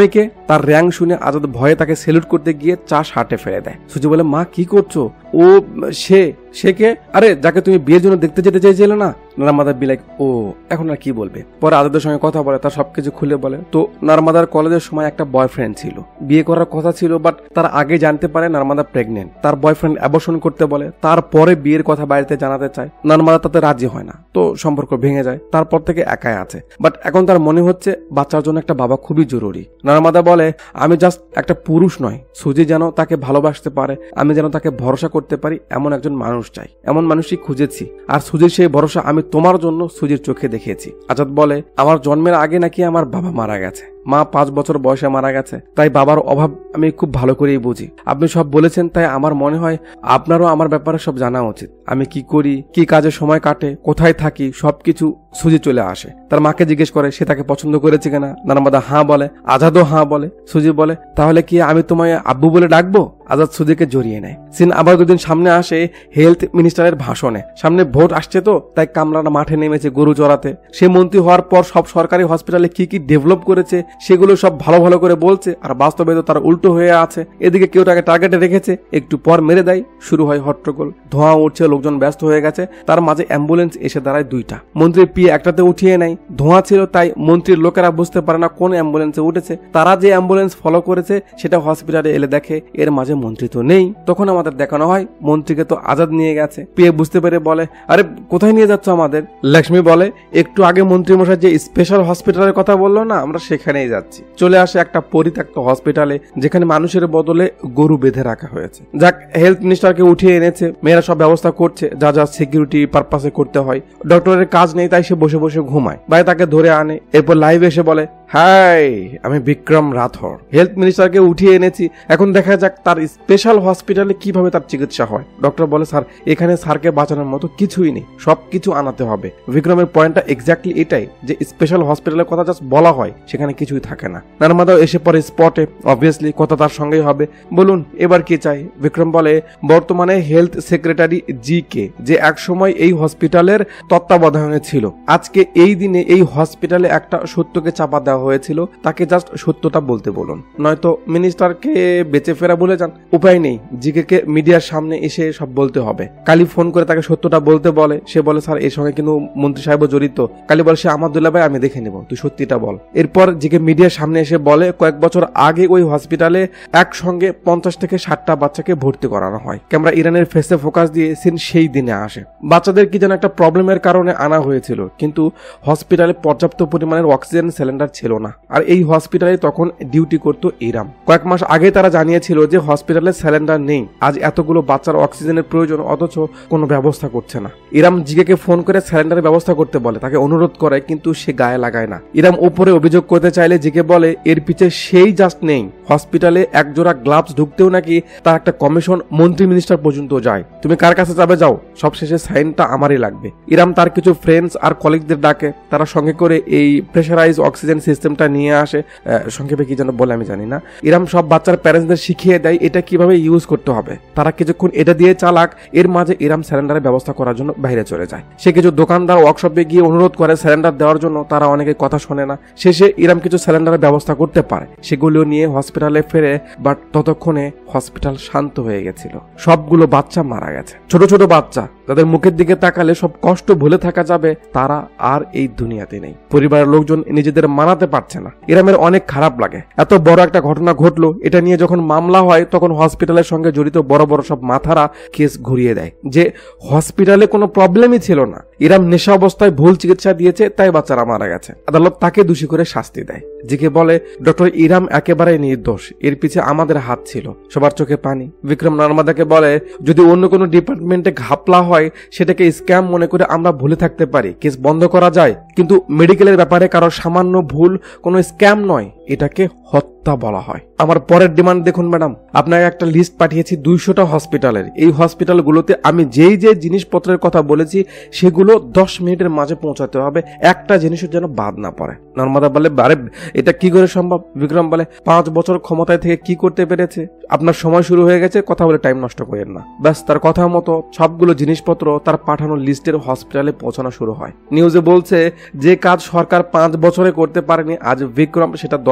তার র্যাঙ্ক শুনে আজাদ ভয়ে তাকে সেলুট করতে গিয়ে চা শার্টে ফেলে দেয়। সুজি বলে, মা কি করছো? ও সে সে কে? আরে যাকে তুমি বিয়ের জন্য দেখতে যেতে চাইছিলে না। নারমাদার বি লাইক, ও এখন আর কি বলবে। পরে আজাদের সঙ্গে কথা বলে, তার সবকিছু খুলে বলে। তো নারমাদার কলেজের সময় একটা বয়ফ্রেন্ড ছিল, বিয়ে করার কথা ছিল, বাট তার আগে জানতে পারে নারমাদা প্রেগনেন্ট। তার বয়ফ্রেন্ড অ্যাবর্শন করতে বলে, তারপরে বিয়ের কথা বাড়িতে জানাতে চায়। নারমাদা তাতে রাজি হয় না, তো সম্পর্ক ভেঙে যায়। তারপর থেকে একাই আছে, বাট এখন তার মনে হচ্ছে বাচ্চার জন্য একটা বাবা খুবই জরুরি। নারমাদা বলে, আমি জাস্ট একটা পুরুষ নয়, সুজি যেন তাকে ভালোবাসতে পারে, আমি যেন তাকে ভরসা করতে পারি, এমন একজন মানুষ চাই। এমন মানুষই খুঁজেছি, আর সুজির সেই ভরসা আমি তোমার জন্য সুজির চোখে দেখেছি। আজাদ বলে, আমার জন্মের আগে নাকি আমার বাবা মারা গেছে, মা পাঁচ বছর বয়সে মারা গেছে, তাই বাবার অভাব আমি খুব ভালো করেই বুঝি। আপনি সব বলেছেন, তাই আমার মনে হয় আপনারও আমার ব্যাপারে সব জানা উচিত। আমি কি করি, কি কাজে সময় কাটে, কোথায় থাকি, সবকিছু সুজি চলে আসে। তার মাকে জিজ্ঞেস করে সে তাকে পছন্দ করেছে কিনা। নারমাদা হাঁ বলে, আজাদও হাঁ বলে। সুজি বলে, তাহলে কি আমি তোমায় আব্বু বলে ডাকবো? আজাদ সুজিকে জড়িয়ে নেয়। সিন আবার দুদিন সামনে আসে হেলথ মিনিস্টারের ভাষণে। সামনে ভোট আসছে, তো তাই কামরারা মাঠে নেমেছে গরু চড়াতে। সে মন্ত্রী হওয়ার পর সব সরকারি হসপিটালে কি কি ডেভেলপ করেছে সেগুলো সব ভালো ভালো করে বলছে, আর বাস্তবে তো তার উল্টো হয়ে আছে। এদিকে কেউ তাকে টার্গেটে রেখেছে, একটু পর মেরে দেয়। শুরু হয় হট্টগোল, ধোঁয়া উঠছে, লোকজন ব্যস্ত হয়ে গেছে। তার মাঝে অ্যাম্বুলেন্স এসে দাঁড়ায় দুইটা। মন্ত্রীর পি একটাতে উঠিয়ে নেয়, ধোঁয়া ছিল তাই মন্ত্রীর লোকেরা বুঝতে পারে না কোন অ্যাম্বুলেন্সে উঠেছে। তারা যে অ্যাম্বুলেন্স ফলো করেছে সেটা হসপিটালে এলে দেখে এর মাঝে মন্ত্রী তো নেই। তখন আমাদের দেখানো হয় মন্ত্রীকে তো আজাদ নিয়ে গেছে। পিয়ে বুঝতে পেরে বলে, আরে কোথায় নিয়ে যাচ্ছ আমাদের? লক্ষ্মী বলে, একটু আগে মন্ত্রী মশাই যে স্পেশাল হসপিটালের কথা বললো না, আমরা সেখানেই যাচ্ছি। চলে আসে একটা পরিত্যক্ত হসপিটালে, যেখানে মানুষের বদলে গরু বেঁধে রাখা হয়েছে। যাক, হেলথ মিনিস্টারকে উঠিয়ে এনেছে, মেয়েরা সব ব্যবস্থা করছে যা যা সিকিউরিটি পারপাসে করতে হয়। ডক্টরের কাজ নেই, তাই সে বসে বসে ঘুমায়। ভাই তাকে ধরে আনে, এরপর লাইভ এসে বলে, হাই, আমি বিক্রম রাথোর, হেলথ মিনিস্টারকে উঠিয়ে এনেছি। এখন দেখা যাক তার স্পেশাল হসপিটালে কিভাবে তার চিকিৎসা হয়। ডক্টর বলে, স্যার এখানে স্যারকে বাঁচানোর মতো কিছুই নেই, সবকিছু আনাতে হবে। বিক্রমের পয়েন্টটা এক্স্যাক্টলি এটাই, যে স্পেশাল হসপিটালের কথা জাস্ট বলা হয়, সেখানে কিছুই থাকে না। নারমাদাও এসে পড়ে স্পটে, অবভিয়াসলি কথা তার সঙ্গেই হবে। বলুন এবার কি চাই? বিক্রম বলে, বর্তমানে হেলথ সেক্রেটারি জি কে, যে একসময় এই হসপিটালের তত্ত্বাবধানে ছিল, আজকে এই দিনে এই হসপিটালে একটা সত্যকে চাপা দেওয়া হয়েছিল, তাকে জাস্ট সত্যটা বলতে বলুন, নয়তো মিনিস্টারকে বেঁচে ফেরা বলে যান। উপায় নেই, জিকে কে মিডিয়ার সামনে এসে সব বলতে হবে। কালী ফোন করে তাকে সত্যটা বলতে বলে। সে বলে, স্যার এর সঙ্গে কিন্তু মন্ত্রী সাহেবও জড়িত। কালী বলে, সে আমাদুল্লাহ ভাই, আমি দেখে নেব, তুই সত্যিটা বল। এরপর জিকে মিডিয়ার সামনে এসে বলে, কয়েক বছর আগে ওই হসপিটালে একসঙ্গে পঞ্চাশ থেকে ষাটটা বাচ্চাকে ভর্তি করানো হয়। ক্যামেরা ইরানের ফেসে ফোকাস দিয়ে সিন সেই দিনে আসে। বাচ্চাদের কি যেন একটা প্রবলেমের কারণে আনা হয়েছিল, কিন্তু হসপিটালে পর্যাপ্ত পরিমাণের অক্সিজেন সিলিন্ডার ছিল না। আর এই হসপিটালে তখন ডিউটি করতো ইরাম। কয়েক মাস আগে তারা জানিয়েছিল যে হসপিটালে সিলিন্ডার নেই, আজ এতগুলো বাচ্চার অক্সিজেনের প্রয়োজন, অথচ কোনো ব্যবস্থা করছে না। ইরাম জিকে ফোন করে সিলিন্ডারের ব্যবস্থা করতে বলে, তাকে অনুরোধ করে, কিন্তু সে গায়ে লাগায় না। ইরাম উপরে অভিযোগ করতে চাইলে জিকে বলে, এর পিছে সেই জাস্ট নেই, হসপিটালে একজোড়া গ্লাভস ঢুকতেও নাকি তার একটা কমিশন মন্ত্রী মিনিস্টার পর্যন্ত যায়। তুমি কার কাছে যাবে যাও, সবশেষে সাইনটা আমারই লাগবে। ইরাম তার কিছু ফ্রেন্ডস আর কলিগদের ডাকে, তারা সঙ্গে করে এই প্রেসারাইজ অক্সিজেন সিস্টেমটা নিয়ে আসে। সংক্ষেপে কি যেন বলে আমি জানি না। ইরাম সব বাচ্চার প্যারেন্টসদের শিখিয়ে দেয় এটা কিভাবে ইউজ করতে হবে। তারা কিছুক্ষণ এটা দিয়ে চালাক। এর মাঝে ইরাম সিলিন্ডারের ব্যবস্থা করার জন্য বাইরে চলে যায়। সে কিছু দোকানদার ওয়ার্কশপে গিয়ে অনুরোধ করে সিলিন্ডার দেওয়ার জন্য, তারা অনেকে কথা শোনে না। শেষে ইরাম কিছু সিলিন্ডারের ব্যবস্থা করতে পারে, সেগুলো নিয়ে হসপিটালে ফেরে। বাট ততক্ষণে হসপিটাল শান্ত হয়ে গেছিল, সবগুলো বাচ্চা মারা গেছে। ছোট ছোট বাচ্চা, যাদের মুখের দিকে তাকালে সব কষ্ট ভুলে থাকা যাবে, তারা আর এই দুনিয়াতে নেই। পরিবারের লোকজন নিজেদের মানাতে পারছে না। ইরামের অনেক খারাপ লাগে, এত বড় একটা ঘটনা ঘটলো, এটা নিয়ে যখন মামলা হয় তখন হসপিটালের সঙ্গে জড়িত বড় বড় সব মাথারা কেস ঘুরিয়ে দেয় যে হসপিটালে কোনো প্রবলেমই ছিল না, ইরাম নেশা অবস্থায় ভুল চিকিৎসা দিয়েছে, তাই বাচ্চারা মারা গেছে। আদালত তাকে দোষী করে শাস্তি দেয়। জিকে বলে, ডক্টর ইরাম একেবারে নির্দোষ, এর পিছে আমাদের হাত ছিল। সবার চোখে পানি। বিক্রম নার্মাদাকে বলে, যদি অন্য কোনো ডিপার্টমেন্টে ঘাপলা হয় সেটাকে স্ক্যাম মনে করে আমরা ভুলে থাকতে পারি, কেস বন্ধ করা যায়, কিন্তু মেডিকেলের ব্যাপারে কারো সামান্য ভুল কোনো স্ক্যাম নয়, এটাকে হত্যা বলা হয়। আমার পরের ডিমান্ড দেখুন ম্যাডাম, আপনাকে একটা লিস্ট পাঠিয়েছি দুইশোটা হসপিটালের। এই হসপিটালগুলোতে আমি যেই যে জিনিসপত্রের কথা বলেছি সেগুলো দশ মিনিটের মাঝে পৌঁছাতে হবে, একটা জিনিসের যেন বাদ না পড়ে। নর্মাদা বলে, আরে এটা কি করে সম্ভব? বিক্রম বলে, পাঁচ বছর ক্ষমতায় থেকে কি করতে পেরেছে? আপনার সময় শুরু হয়ে গেছে, কথা বলে টাইম নষ্ট করেন না। ব্যাস, তার কথা মতো সবগুলো জিনিসপত্র তার পাঠানো লিস্টের হসপিটালে পৌঁছানো শুরু হয়। নিউজে বলছে যে কাজ সরকার পাঁচ বছরে করতে পারেনি, আজ বিক্রম সেটা দশ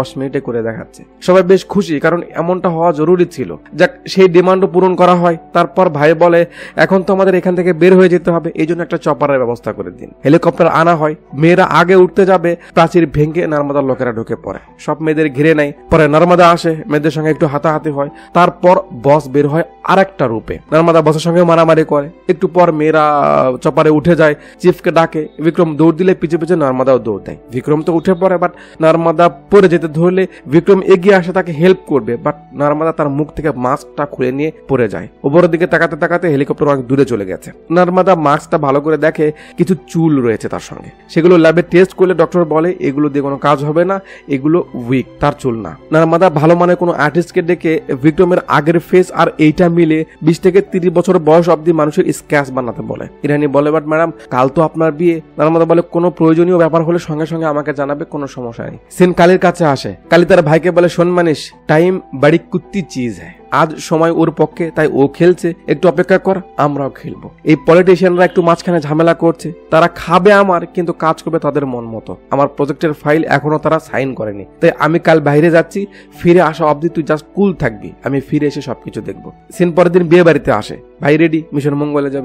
দশ মিনিটে করে দেখাচ্ছে। সবাই বেশ খুশি, কারণ এমনটা হওয়া জরুরি ছিল। যাক, সেই ডিমান্ডও পূরণ করা হয়। তারপর ভাই বলে এখন তো আমাদের এখান থেকে বের হয়ে যেতে হবে, এই জন্য একটা চপারের ব্যবস্থা করে দিন। হেলিকপ্টার আনা হয়। মেয়েরা আগে উঠতে যাবে, প্রাচীর ভেঙে নার্মাদার লোকেরা ঢুকে পড়ে, সব মেয়েদের ঘিরে নেয়। পরে নার্মাদা আসে, মেয়েদের সঙ্গে একটু হাতাহাতি হয়। তারপর বস বের হয় আর একটা রূপে। নার্মাদা বসের সঙ্গে মারামারি করে। একটু পর মেয়েরা চপারে উঠে যায়, চিফকে ডাকে। বিক্রম দৌড় দিলে পিছু পিছু নার্মাদাও দৌড় দেয়। বিক্রম তো উঠে পড়ে, বাট নার্মাদা পড়ে যেতে ধরলে বিক্রম এগিয়ে আসে তাকে হেল্প করবে, বাট নার্মাদা তার মুখ থেকে মাস্কটা খুলে নিয়ে পড়ে যায়। উপরের দিকে তাকাতে তাকাতে হেলিকপ্টার অনেক দূরে চলে গেছে। নার্মাদা মাস্কটা ভালো করে দেখে, কিছু চুল রয়েছে তার সঙ্গে। সেগুলো ল্যাবে টেস্ট করলে ডক্টর বলে এগুলো দিয়ে কোনো কাজ হবে না, এগুলো উইক, তার চুল না। নার্মাদা ভালো মানে কোনো আর্টিস্টকে ডেকে বিক্রমের আগের ফেস আর এইটা মিলে বিশ থেকে তিরিশ বছর বয়স অব্দি মানুষের স্ক্যাচ বানাতে বলে। ইরানি বলে বাট ম্যাডাম কাল তো আপনার বিয়ে। নার্মাদা বলে কোনো প্রয়োজনীয় ব্যাপার হলে সঙ্গে সঙ্গে আমাকে জানাবে, কোনো সমস্যা নেই। সিন কালীর কাছে আসে। কালী তার ভাইকে বলে শোন মানিস, টাইম বাড়ি কুত্তি চিজ হ্যায়, আজ সময় ওর পক্ষে, তাই ও খেলছে, একটু অপেক্ষা কর, আমরাও খেলবো। এই পলিটিশিয়ানরা একটু মাঝখানে ঝামেলা করছে, তারা খাবে আমার, কিন্তু কাজ করবে তাদের মন মতো। আমার প্রজেক্টের ফাইল এখনো তারা সাইন করেনি, তাই আমি কাল বাইরে যাচ্ছি, ফিরে আসা অবধি তুই জাস্ট কুল থাকবি, আমি ফিরে এসে সবকিছু দেখবো। সিন পরের দিন বিয়ে বাড়িতে আসে। ভাই রেডি, মিশন মঙ্গলে যাবে।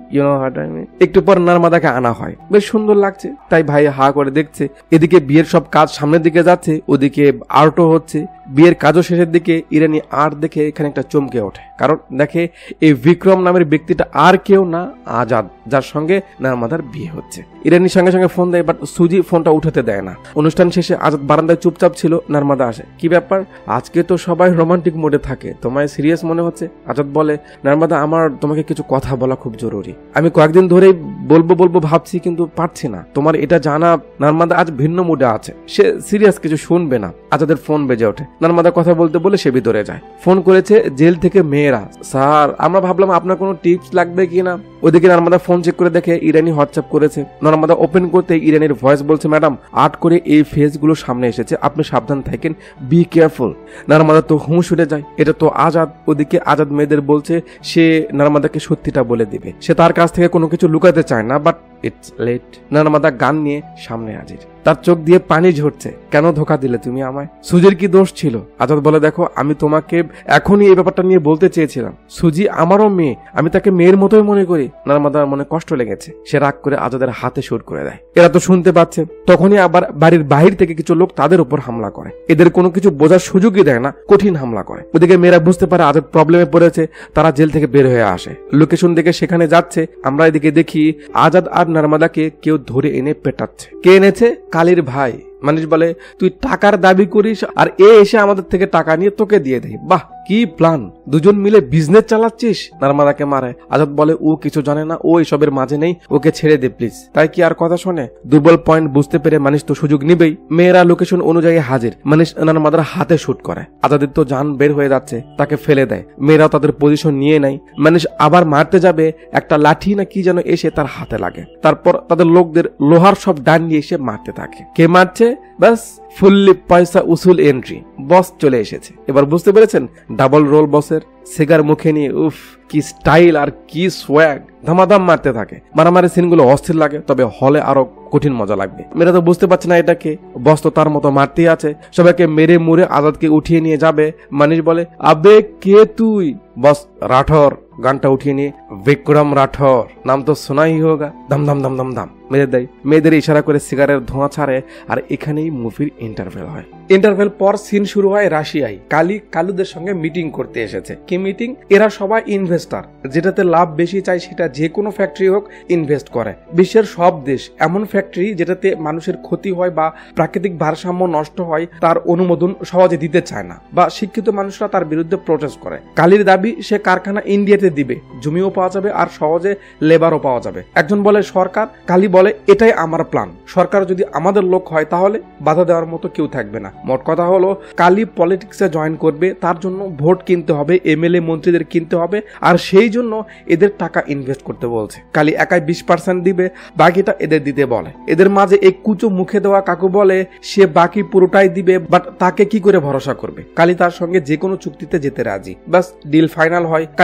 একটু পর নার্মাদাকে আনা হয়, বেশ সুন্দর লাগছে, তাই ভাই হা করে দেখছে। এদিকে বিয়ের সব কাজ সামনের দিকে যাচ্ছে, ওদিকে আর্টও হচ্ছে। বিয়ের কাজও শেষের দিকে। ইরানি আর্ট দেখে এখানে একটা চমকে ওঠে, কারণ দেখে এই বিক্রম নামের ব্যক্তিটা আর কেউ না, আজাদ, যার সঙ্গে নার্মাদার বিয়ে হচ্ছে। ইরানির সঙ্গে সঙ্গে ফোন দেয়, বাট সুজি ফোনটা উঠাতে দেয় না। অনুষ্ঠান শেষে আজাদ বারান্দায় চুপচাপ ছিল। নার্মাদা আসে। কি ব্যাপার, আজকে তো সবাই রোমান্টিক মোডে থাকে, তোমায় সিরিয়াস মনে হচ্ছে? আজাদ বলে নার্মাদা আমার তোমাকে কিছু কথা বলা খুব জরুরি। আমি কয়েকদিন ধরেই বলবো বলবো ভাবছি, কিন্তু পারছি না। তোমার এটা জানা নার্মাদা আজ ভিন্ন মুডে আছে, সে সিরিয়াস কিছু শুনবে না। আজাদের ফোন বেজে ওঠে। নার্মাদা কথা বলতে বলে সে ভিতরে যায়। ফোন করেছে জেল থেকে মেয়েরা। স্যার আমরা ভাবলাম আপনার কোনো টিপস লাগবে কিনা। ওদিকে নার্মাদা ফোন চেক করে দেখে ইরানি হোয়াটসঅ্যাপ করেছে। নার্মাদা ওপেন করতে ইরানির ভয়েস বলছে ম্যাডাম আর্ট করে এই ফেসগুলো সামনে এসেছে, আপনি সাবধান থাকেন, বি কেয়ারফুল। নার্মাদা তো হুঁশ উঠে যায়, এটা তো আজাদ। ওদিকে আজাদ মেয়েদের বলছে সে নার্মাদাকে সত্যিটা বলে দিবে, সে তার কাছ থেকে কোনো কিছু লুকাতে চায় না, বাট ইটস লেট। নার্মাদা গান নিয়ে সামনে হাজির, তার চোখ দিয়ে পানি ঝরছে। কেন ধোকা দিলে তুমি আমায়? সুজির কি দোষ ছিল? আজাদ বলে দেখো আমি তোমাকে এখনই এই ব্যাপারটা নিয়ে বলতে চেয়েছিলাম। সুজি আমারও মেয়ে, আমি তাকে মেয়ের মতোই মনে করি। নার্মাদার মনে কষ্ট লেগেছে, সে রাগ করে আজাদের হাতে শুট করে দেয়। এরা তো শুনতে পাচ্ছে। তখনই আবার বাড়ির বাহির থেকে কিছু লোক তাদের উপর হামলা করে। এদের কোনো কিছু বোঝার সুযোগই দেয় না, কঠিন হামলা করে। ওদিকে মেয়েরা বুঝতে পারে আজাদ প্রবলেমে পড়েছে, তারা জেল থেকে বের হয়ে আসে। লোকেশন দেখে সেখানে যাচ্ছে। আমরা এদিকে দেখি আজাদ আর নার্মাদাকে কেউ ধরে এনে পেটাচ্ছে। কে এনেছে? কালীর ভাই। মানিশ বলে তুই টাকার দাবি করিস আর এ এসে আমাদের থেকে টাকা নিয়ে তোকে দিয়ে দেয়। বাহ কি প্ল্যান, দুজন মিলে বিজনেস চালাচ্ছিস। নার্মাদাকে মারে। আজাদ বলে ও কিছু জানে না, ও এসবের মাঝে নেই, ওকে ছেড়ে দে প্লিজ। তাই কি আর কথা শোনে? দুর্বল পয়েন্ট বুঝতে পেরে মানিশ তো সুযোগ নিবেই। মেয়েরা লোকেশন অনুযায়ী হাজির। মানিশ নার্মাদার হাতে শুট করে। আজাদের তো জান বের হয়ে যাচ্ছে, তাকে ফেলে দেয়। মেয়েরাও তাদের পজিশন নিয়ে নেয়। মানিশ আবার মারতে যাবে, একটা লাঠি না কি যেন এসে তার হাতে লাগে। তারপর তাদের লোকদের লোহার সব ডান নিয়ে এসে মারতে থাকে। কে মারছে? বাস ফুললি পয়সা উসুল এন্ট্রি। বস চলে এসেছে। এবার বুঝতে পেরেছেন ডাবল রোল বসের। সিগার মুখে নিয়ে উফ কি স্টাইল আর কি সোয়াগ, ধামাধাম মারতে থাকে। মারামারি সিনগুলো অস্থির লাগে, তবে হলে আরো কঠিন মজা লাগবে। মেয়েরা তো বুঝতে পারছে না এটাকে। বস তো তার মতো মারতেই আছে। সবাইকে মেরে মুড়ে আজাদকে উঠিয়ে নিয়ে যাবে। মানিশ বলে আবে কে তুই? বস রাঠোর। গানটা উঠিয়ে নিয়ে বিক্রম রাঠোর নাম তো শোনাই হোগা। দাম দাম দাম দাম দাম মেরে দেয়। মেয়েদের ইশারা করে সিগারের ধোঁয়া ছাড়ে। আর এখানেই মুভির ইন্টারভেল হয়। ইন্টারভেল পর সিন শুরু হয় রাশিয়ায়। কালী কালুদের সঙ্গে মিটিং করতে এসেছে। কি মিটিং? এরা সবাই ইনভেস্টার, যেটাতে লাভ বেশি চায় সেটা যে কোনো ফ্যাক্টরি হোক ইনভেস্ট করে। বিশ্বের সব দেশ এমন ফ্যাক্টরি যেটাতে মানুষের ক্ষতি হয় বা প্রাকৃতিক ভারসাম্য নষ্ট হয় তার অনুমোদন সহজে দিতে চায় না, বা শিক্ষিত মানুষরা তার বিরুদ্ধে প্রটেস্ট করে। কালীর দাবি সে কারখানা ইন্ডিয়াতে দিবে, জমিও পাওয়া যাবে আর সহজে লেবারও পাওয়া যাবে। একজন বলে সরকার, কালী বলে এটাই আমার প্ল্যান। সরকার যদি আমাদের লোক হয় তাহলে বাধা দেওয়ার মতো কেউ থাকবে না। মোট কথা হলো কালী পলিটিক্সে জয়েন করবে, তার জন্য ভোট কিনতে হবে, এমএলএ মন্ত্রীদের কিনতে হবে, আর সেই জন্য এদের টাকা ইনভেস্ট করতে বলছে। কালী একাই বিশ পার্সেন্ট দিবে, বাকিটা এদের দিতে বলে। এদের মাঝে এক কুচো মুখে দেওয়া কাকু বলে সে বাকি পুরোটাই দিবে, বাট তাকে কি করে ভরসা করবে? কালী তার সঙ্গে যে কোনো চুক্তিতে যেতে রাজি। বাস ডিল ফাইনাল হয়। কালীর পিএফ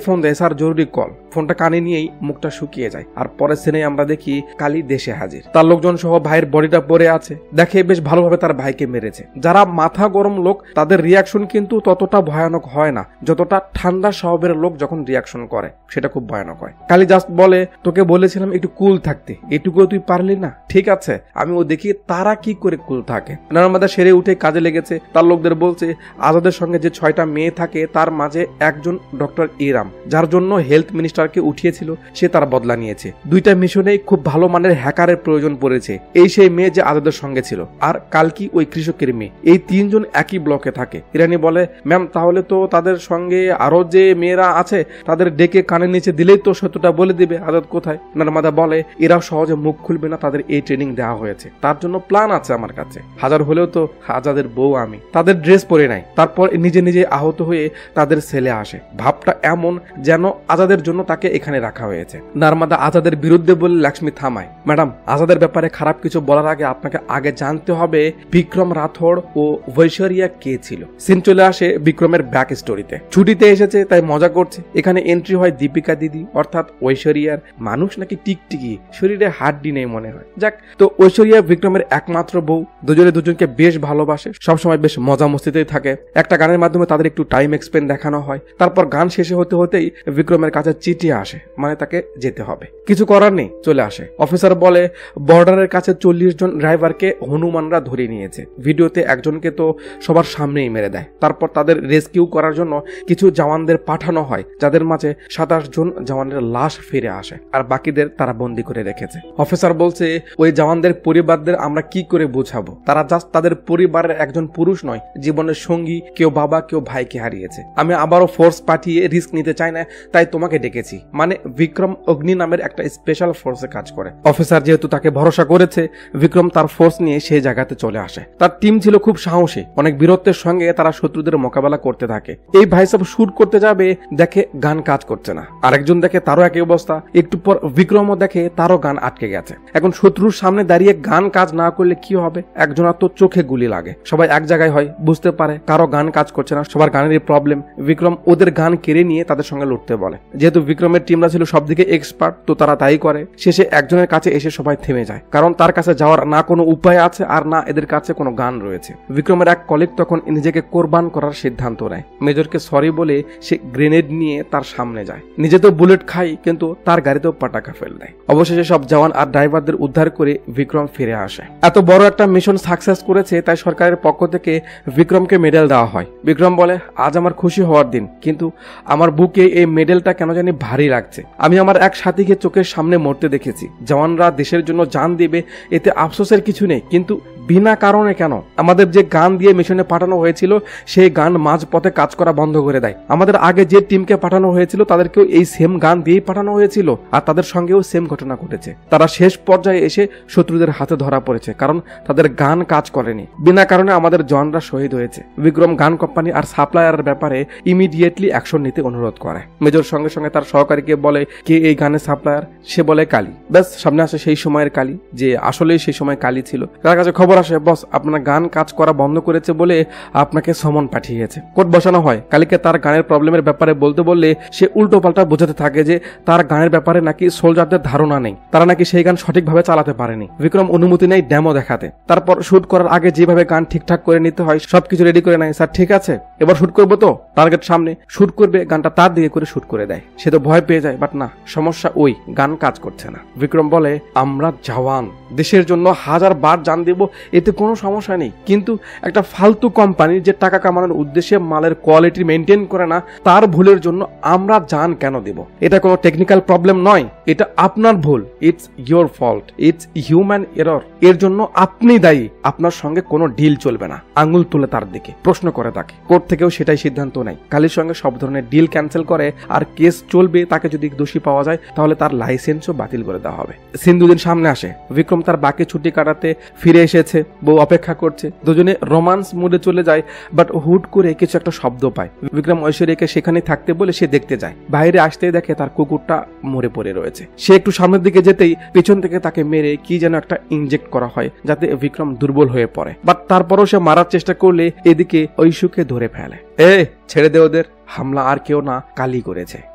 ফোন দেয়, স্যার জরুরি কল। ফোনটা কানে নিয়েই মুখটা শুকিয়ে যায়। আর পরের সিনে আমরা দেখি কালী দেশে হাজির, তার লোকজন সহ ভাইয়ের বডিটা পড়ে আছে। দেখে বেশ ভালোভাবে তার ভাইকে মেরেছে। যারা মাথা গরম লোক তাদের রিয়াকশন কিন্তু ততটা ভয়ানক হয় না যতটা ঠান্ডা স্বভাবের লোক যখন রিয়াকশন করে সেটা খুব ভয়ানক হয়। কালী জাস্ট বলে, তোকে বলেছিলাম একটু কুল থাকতে, এটুকুও তুই পারলি না? ঠিক আছে, আমি ও দেখি তারা কি করে কুল থাকে। নর্মাদা সেরে উঠে কাজে লেগেছে। তার লোকদের বলছে আজাদের সঙ্গে যে ছয়টা মেয়ে থাকে তার মাঝে একজন ডক্টর ইরাম, যার জন্য হেলথ মিনিস্টারকে উঠিয়েছিল, সে তার বদলা নিয়েছে। দুইটা মিশনেই খুব ভালো মানের হ্যাকারের প্রয়োজন পড়েছে। এই সেই মেয়ে যে আজাদের সঙ্গে ছিল, আর কালকি ওই কৃষকের মেয়ে। এই তিনজন একই ব্লকে থাকে। ইরানি বলে, ম্যাম তাহলে তো তাদের সঙ্গে আরো যে মেয়েরা আছে তাদের ডেকে কানের নিচে দিলেই তো সত্যটা বলে দিবে আজাদ কোথায়। নর্মাদা বলে, এরা সহজে মুখ খুলবে না, তাদের এই ট্রেনিং দেওয়া হয়েছে, তার জন্য প্ল্যান আছে আমার কাছে। হাজার হলেও তো আজাদের বউ আমি। তাদের ড্রেস পরে নাই, তারপর নিজে নিজে আহত হয়ে তাদের ছেলে আসে। ভাবটা এমন যেন আজাদের জন্য তাকে এখানে রাখা হয়েছে। নর্মাদা আজাদের বিরুদ্ধে বলে লক্ষ্মী থামায়, ম্যাডাম আজাদের ব্যাপারে খারাপ কিছু বলার আগে আপনাকে আগে জানতে হবে বিক্রম রাথোড় ও ঐশ্বরিয়া কে ছিল। সিন চলে আসে বিক্রমের ব্যাক স্টোরিতে। ছুটিতে এসেছে তাই মজা করছে। এখানে এন্ট্রি হয় দীপিকা দিদি অর্থাৎ ঐশ্বরিয়ার। মানুষ নাকি টিকটিকি, শরীরে হাড্ডি নেই মনে হয়। যাক, তো ঐশ্বরিয়া বিক্রমের একমাত্র বউ। দুজনে দুজনকে বেশ ভালোবাসে, সবসময় বেশ মজা মস্তিতেই থাকে। একটা গানের মাধ্যমে তাদের একটু টাইম এক্সপেন্ড দেখানো হয়। তারপর গান শেষে হতে হতেই বিক্রমের কাছে চিঠি আসে, মানে তাকে যেতে হবে। কিছু করার নেই, চলে আসে। অফিসার বলে, বর্ডারের কাছে চল্লিশ জন ড্রাইভারকে হনুমানরা ধরে নিয়েছে। ভিডিওতে একজনকে তো সবার সামনেই মেরে দেয়। তারপর তাদের রেস্কিউ করার জন্য কিছু জওয়ানদের পাঠানো হয়, যাদের মাঝে সাতাশ জন জওয়ানের লাশ ফিরে আসে, আর বাকিদের তারা বন্দী করে রেখেছে। অফিসার বলছে, ওই জওয়ানদের পরিবারদের আমরা কি করে বোঝাবো? তারা জাস্ট তাদের পরিবারের একজন পুরুষ নয়, জীবনের সঙ্গী, কেউ বাবা কেউ ভাইকে হারিয়েছে। আমি আবারও ফোর্স পাঠিয়ে রিস্ক নিতে চাই না, তাই তোমাকে ডেকেছি। মানে বিক্রম অগ্নি নামের একটা স্পেশাল ফোর্সে কাজ করে। অফিসার যেহেতু তাকে ভরসা করেছে, বিক্রম তার ফোর্স নিয়ে সেই জায়গাতে চলে আসে। তার টিম ছিল খুব সাহসী, অনেক বীরত্বের সঙ্গে তারা শত্রুদের মোকাবেলা করতে থাকে। এই ভাই সব শুট করতে যাবে, দেখে গান কাজ করছে না। আরেকজন দেখে তারও একই অবস্থা। একটু পর বিক্রমও দেখে তারও গান আটকে গেছে। এখন শত্রুর সামনে দাঁড়িয়ে গান কাজ না করলে কি হবে? একজনের তো চোখে গুলি লাগে। সবাই এক জায়গায় হয়, বুঝতে পারে কারো গান কাজ করছে না, সবার গানের প্রবলেম। বিক্রম ওদের গান কেড়ে নিয়ে তাদের সঙ্গে লড়তে বলে। যেহেতু বিক্রমের টিমরা ছিল সব দিকে এক্সপার্ট, তো তারা তাই করে। শেষে একজনের কাছে এসে সবাই থেমে যায়, কারণ তার কাছে যাওয়ার না কোনো উপায় আছে আর না এদের কাছে কোনো গান রয়েছে। বিক্রমের এক কলিগ তখন নিজেকে কোরবান করার সিদ্ধান্ত নেয়। মেজরকে সরি বলে সে গ্রেনেড নিয়ে তার সামনে যায়। নিজে তো বুলেট খাই, কিন্তু তার গাড়িতেও পাটাকা ফেল দেয়। অবশেষে সব জওয়ান আর ড্রাইভারদের উদ্ধার করে বিক্রম ফিরে আসে। এত বড় একটা মিশন সাকসেস করেছে, তাই সরকারের পক্ষ থেকে বিক্রমকে মেডেল দেওয়া হয়। বিক্রম বলে, আজ আমার খুশি হওয়ার দিন, কিন্তু আমার বুকে এই মেডেলটা কেন জানি ভারী লাগছে। আমি আমার এক সাথীকে চোখের সামনে মরতে দেখেছি। জওয়ানরা দেশের জন্য জান দিবে, এতে আফসোসের কিছু নেই, কিন্তু বিনা কারণে কেন? আমাদের যে গান দিয়ে মিশনে পাঠানো হয়েছিল সেই গান মাঝ পথে কাজ করা বন্ধ করে দেয়। আমাদের আগে যে টিমকে পাঠানো হয়েছিল তাদেরকেও এই সেম গান দিয়েই পাঠানো হয়েছিল, আর তাদের সঙ্গেও সেম ঘটনা ঘটেছে। তারা শেষ পর্যায়ে এসে শত্রুদের হাতে ধরা পড়েছে, কারণ তাদের গান কাজ করেনি। বিনা কারণে আমাদের জওয়ানরা শহীদ হয়েছে। বিক্রম গান কোম্পানি আর সাপ্লায়ারের ব্যাপারে ইমিডিয়েটলি অ্যাকশন নিতে অনুরোধ করে। মেজর সঙ্গে সঙ্গে তার সহকারীকে বলে, কে এই গানের সাপ্লায়ার? সে বলে, কালী। ব্যাস, সামনে আসে সেই সময়ের কালী, যে আসলেই সেই সময় কালী ছিল। তার কাছে খবর আসে, বস আপনার গান কাজ করা বন্ধ করেছে বলে আপনাকে সমন পাঠিয়েছে। কোর্ট বসানো হয়। কালীকে তার গানের প্রবলেমের ব্যাপারে বলতে বললে সে উল্টো পাল্টা বোঝাতে থাকে যে তার গানের ব্যাপারে নাকি সোলজারদের ধারণা নেই, তারা নাকি সেই গান সঠিকভাবে চালাতে পারেনি। বিক্রম অনুমতি নেই ডেমো দেখাতে। তারপর শুট করার আগে যেভাবে গান ঠিকঠাক করে নিতে হয় সবকিছু রেডি করে নেয়। স্যার ঠিক আছে, এবার শুট করবো তো? টার্গেট সামনে, শুট করবে, গানটা তার দিকে করে শুট করে দেয়। সে তো ভয় পেয়ে যায়, বাট না, সমস্যা ওই গান কাজ করছে না। বিক্রম বলে, আমরা জওয়ান, দেশের জন্য হাজার বার জান দেব, এতে কোনো সমস্যা নেই, কিন্তু একটা ফালতু কোম্পানি যে টাকা কামানোর উদ্দেশ্যে মালের কোয়ালিটি মেনটেন করে না, তার ভুলের জন্য আমরা জান কেন দেব? এটা কোনো টেকনিক্যাল প্রবলেম নয়, এটা আপনার ভুল। It's your fault, it's human error. এর জন্য আপনি দায়ী। আপনার সঙ্গে কোনো ডিল চলবে না। আঙ্গুল তুলে তার দিকে প্রশ্ন করে তাকে। কোর্ট থেকেও সেটাই সিদ্ধান্ত নেয়। কালীর সঙ্গে সব ধরনের ডিল ক্যান্সেল করে, আর কেস চলবে। তাকে যদি দোষী পাওয়া যায় তাহলে তার লাইসেন্সও বাতিল করে দেওয়া হবে। সিন্ধুদিন সামনে আসে। বিক্রম তার বাকি ছুটি কাটাতে ফিরে এসেছে, বউ অপেক্ষা করছে। দুজনে রোমান্স মুডে চলে যায়, বাট হুট করে কিছু একটা শব্দ পায়। বিক্রম ঐশ্বরিয়াকে সেখানে থাকতে বলে সে দেখতে যায়। বাইরে আসতেই দেখে তার কুকুরটা মরে পড়ে রয়েছে। সে একটু সামনের দিকে যেতেই পেছন থেকে তাকে মেরে কি যেন একটা ইনজেক্ট করা হয়, যাতে বিক্রম দুর্বল হয়ে পড়ে। বাট তারপরও সে মারার চেষ্টা করলে এদিকে ঐশুকে ধরে ফেলে। এ ছেড়ে দে ওদের, হামলা আর কেউ না, কালী করেছে।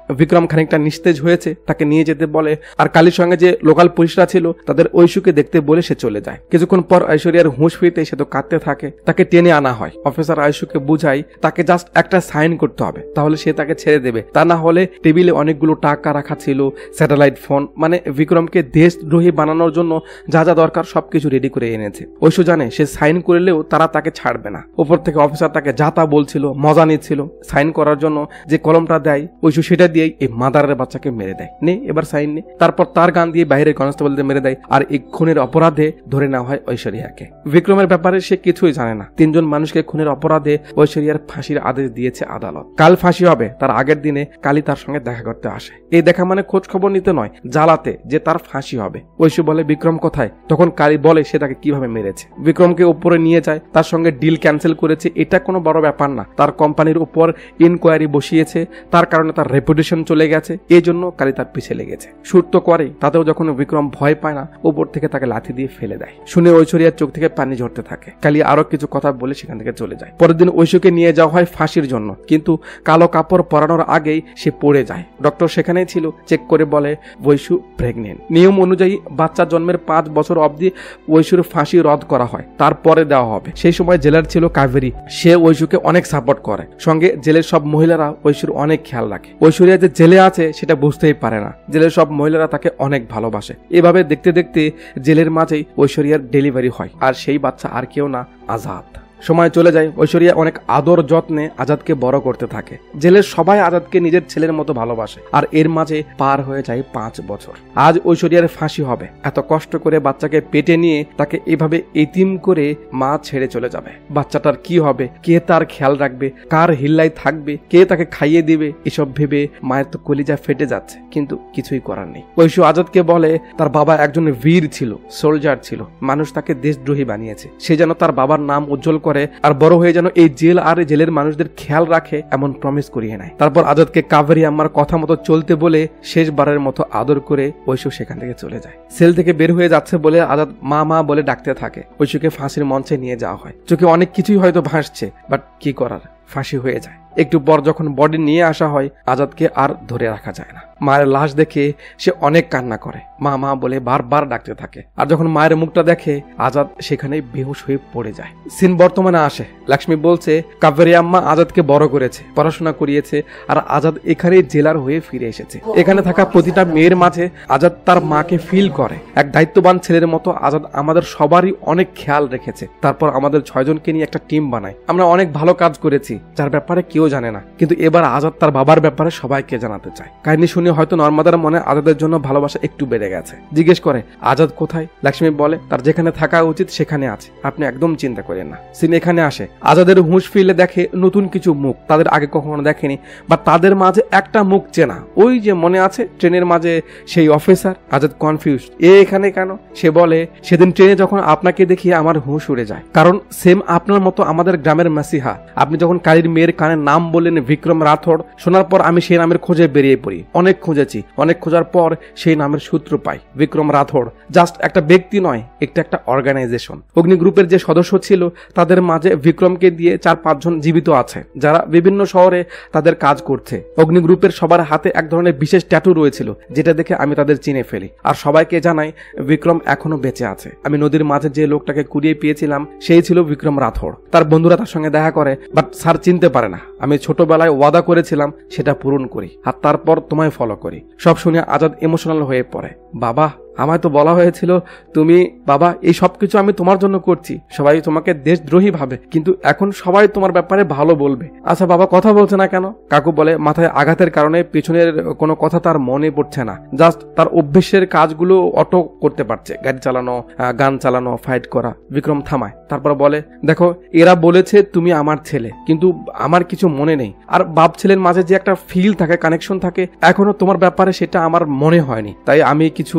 বিক্রম খানিকটা নিস্তেজ হয়েছে তাকে নিয়ে যেতে বলে, আর কালীর সঙ্গে যে লোকাল পুলিশরা ছিল তাদের ঐশীকে দেখতে বলে সে চলে যায়। কিছুক্ষণ পর ঐশ্বরিয়ার হুঁশ ফিরতে সে তো কাঁদতে থাকে, তাকে টেনে আনা হয়। অফিসার ঐশীকে বুঝাই তাকে জাস্ট একটা সাইন করতে হবে, তাহলে সে তাকে ছেড়ে দেবে, তা না হলে টেবিলে অনেকগুলো টাকা রাখা ছিল, স্যাটেলাইট ফোন, মানে বিক্রমকে দেশদ্রোহী বানানোর জন্য যা যা দরকার সবকিছু রেডি করে এনেছে। ঐশী জানে সে সাইন করলেও তারা তাকে ছাড়বে না। উপর থেকে অফিসার তাকে যা তা বলছিল, মজা নিচ্ছিল। সাইন করার জন্য যে কলমটা দেয় ঐশী সেটা দিয়েই এই মাদারের বাচ্চাকে মেরে দেয়। নে এবার সাইন নে। তারপর তার গান দিয়ে বাইরের কনস্টেবলদের মেরে দেয়, আর এই খুনের অপরাধে ধরে নেওয়া হয় ঐশ্বরিয়াকে। বিক্রমের ব্যাপারে সে কিছুই জানে না। তিনজন মানুষকে খুনের অপরাধে ঐশ্বরিয়ার ফাঁসির আদেশ দিয়েছে আদালত। কাল ফাঁসি হবে, তার আগের দিনে কালী তার সঙ্গে দেখা করতে আসে। এই দেখা মানে খোঁজ খবর নিতে নয়, জ্বালাতে যে তার ফাঁসি হবে। ঐশী বলে বিক্রম কোথায়, তখন কালী বলে সে তাকে কিভাবে মেরেছে। বিক্রমকে উপরে নিয়ে যায়, তার সঙ্গে ডিল ক্যান্সেল করেছে, এটা কোনো বড় ব্যাপার না। তার কোম্পানির উপর ইনকোয়ারি বসিয়েছে, তার কারণে তার রেপুটেশন চলে গেছে, এই জন্য কালী তার পিছে লেগেছে। শুট তো করে, তাতেও যখন বিক্রম ভয় পায় না উপর থেকে তাকে লাথি দিয়ে ফেলে দেয়। শুনে ঐশ্বরিয়ার চোখ থেকে পানি ঝরতে থাকে। কালী আরো কিছু কথা বলে সেখান থেকে চলে যায়। পরের দিন ঐশীকে নিয়ে যাওয়া হয় ফাঁসির জন্য, কিন্তু কালো কাপড় পরানোর আগেই সে পড়ে যায়। ডক্টর সেখানেই ছিল, চেক করে বলে ঐশী প্রেগনেন্ট। নিয়ম অনুযায়ী বাচ্চা জন্মের পাঁচ বছর অবধি ঐশীর ফাঁসি রদ করা হয়, তারপরে দেওয়া হবে। সেই সময় জেলার ছিল কাবেরী, সে ঐশীকে অনেক সাপোর্ট করে। সঙ্গে জেলের সব মহিলারা ঐশীর অনেক খেয়াল রাখে। ঐশ্বরিয়া যে জেলে আছে সেটা বুঝতেই পারে না। জেলের সব মহিলারা তাকে অনেক ভালোবাসে। এভাবে দেখতে দেখতে জেলের মাঝেই ঐশ্বরিয়ার ডেলিভারি হয়, আর সেই বাচ্চা আর কেউ না, আজাদ। সময় চলে যায়, ঐশ্বরিয়া অনেক আদর যত্নে আজাদকে বড় করতে থাকে। জেলের সবাই আজাদকে নিজের ছেলের মতো ভালোবাসে, আর এর মাঝে পার হয়ে যায় পাঁচ বছর। আজ ঐশ্বরিয়ার ফাঁসি হবে। এত কষ্ট করে বাচ্চাকে পেটে নিয়ে তাকে এভাবে এতিম করে মা ছেড়ে চলে যাবে। বাচ্চাটার কি হবে, কে তার খেয়াল রাখবে, কার হিল্লায় থাকবে, কে তাকে খাইয়ে দিবে, এসব ভেবে মায়ের তো কলিজা ফেটে যাচ্ছে, কিন্তু কিছুই করার নেই। ঐশী আজাদকে বলে তার বাবা একজন বীর ছিল, সোলজার ছিল, মানুষ তাকে দেশদ্রোহী বানিয়েছে। সে যেন তার বাবার নাম উজ্জ্বল করে আর বড় হয়ে যেন এই জেল আর জেলের মানুষদের খেয়াল রাখে, এমন প্রমিস করিয়ে নেয়। তারপর আজাদকে কাবেরী আম্মার কথা মতো চলতে বলে শেষবারের মতো আদর করে ঐশী সেখান থেকে চলে যায়। সেল থেকে বের হয়ে যাচ্ছে বলে আজাদ মা মা বলে ডাকতে থাকে। ঐশীকে ফাঁসির মঞ্চে নিয়ে যাওয়া হয়। চোখে অনেক কিছুই হয়তো ভাসছে, বাট কি করার, ফাঁসি হয়ে যায়। একটু পর যখন বডি নিয়ে আসা হয়, আজাদকে আর ধরে রাখা যায় না। মায়ের লাশ দেখে সে অনেক কান্না করে, মা মা বলে বারবার ডাকতে থাকে। আর যখন মায়ের মুখটা দেখে, আজাদ সেখানে বেহুশ হয়ে পড়ে যায়। সিন বর্তমানে আসে। লক্ষ্মী বলছে কাবেরী আম্মা আজাদকে বড় করেছে, পড়াশোনা করিয়েছে, আর আজাদ এখানে জেলার হয়ে ফিরে এসেছে। এখানে থাকা প্রতিটা মেয়ের মাঝে আজাদ তার মাকে ফিল করে। এক দায়িত্ববান ছেলের মতো আজাদ আমাদের সবারই অনেক খেয়াল রেখেছে। তারপর আমাদের ছয়জনকে নিয়ে একটা টিম বানায়। আমরা অনেক ভালো কাজ করেছি, যার ব্যাপারে কেউ জানে না, কিন্তু এবার আজাদ তার বাবার ব্যাপারে সবাইকে জানাতে চায়। কাহিনী শুনে হয়তো নর্মাদার মনে আজাদের জন্য ভালোবাসা একটু বেড়ে গেছে। জিজ্ঞেস করে আজাদ কোথায়। লক্ষ্মী বলে তার যেখানে থাকা উচিত সেখানে আছে, আপনি একদম চিন্তা করেন না। সিন এখানে আসে। আজাদের হুঁশ ফিরলে দেখে নতুন কিছু মুখ, তাদের আগে কখনো দেখেনি, বা তাদের মাঝে একটা মুখ চেনা। ওই যে মনে আছে ট্রেনের মাঝে সেই অফিসার। আজাদ কনফিউজ, এ এখানে কেন। সে বলে সেদিন ট্রেনে যখন আপনাকে দেখি আমার হুঁশ উড়ে যায়, কারণ সেম আপনার মতো আমাদের গ্রামের মাসিহা। আপনি যখন কালীর মেয়ের কানে নাম বললেন বিক্রম রাথোড, শোনার পর আমি সেই নামের খোঁজে বেরিয়ে পড়ি। অনেক খুঁজেছি, অনেক খোঁজার পর সেই নামের সূত্র পাই। বিক্রম রাথোড জাস্ট একটা ব্যক্তি নয়, একটা একটা অর্গানাইজেশন। অগ্নি গ্রুপের যে সদস্য ছিল তাদের মাঝে বিক্রমকে দিয়ে চার পাঁচজন জীবিত আছে, যারা বিভিন্ন শহরে তাদের কাজ করছে। অগ্নি গ্রুপের সবার হাতে এক ধরনের বিশেষ ট্যাটু রয়েছিল, যেটা দেখে আমি তাদের চিনে ফেলি। আর সবাইকে জানাই বিক্রম এখনো বেঁচে আছে। আমি নদীর মাঝে যে লোকটাকে কুড়িয়ে পেয়েছিলাম সেই ছিল বিক্রম রাথোড। তার বন্ধুরা তার সঙ্গে দেখা করে, বাট স্যার চিনতে পারে না। আমি ছোটবেলায় ওয়াদা করেছিলাম সেটা পূরণ করি, আর তারপর তোমায় ফলো করি। সব শুনে আজাদ ইমোশনাল হয়ে পড়ে। বাবা, আমায় তো বলা হয়েছিল তুমি, বাবা এই সব কিছু আমি তোমার জন্য করছি। সবাই তোমাকে দেশদ্রোহী ভাবে, কিন্তু এখন সবাই তোমার ব্যাপারে ভালো বলবে। আচ্ছা বাবা কথা বলছে না কেন। কাকু বলে মাথায় আঘাতের কারণে পিছনের কোনো কথা তার মনে পড়ছে না, জাস্ট তার অভ্যেসের কাজগুলো অটো করতে পারছে, গাড়ি চালানো, গান চালানো, ফাইট করা। বিক্রম থামায়, তারপর বলে দেখো এরা বলেছে তুমি আমার ছেলে, কিন্তু আমার কিছু মনে নেই। আর বাপ ছেলের মাঝে যে একটা ফিল থাকে, কানেকশন থাকে, এখনো তোমার ব্যাপারে সেটা আমার মনে হয়নি, তাই আমি কিছু বলতে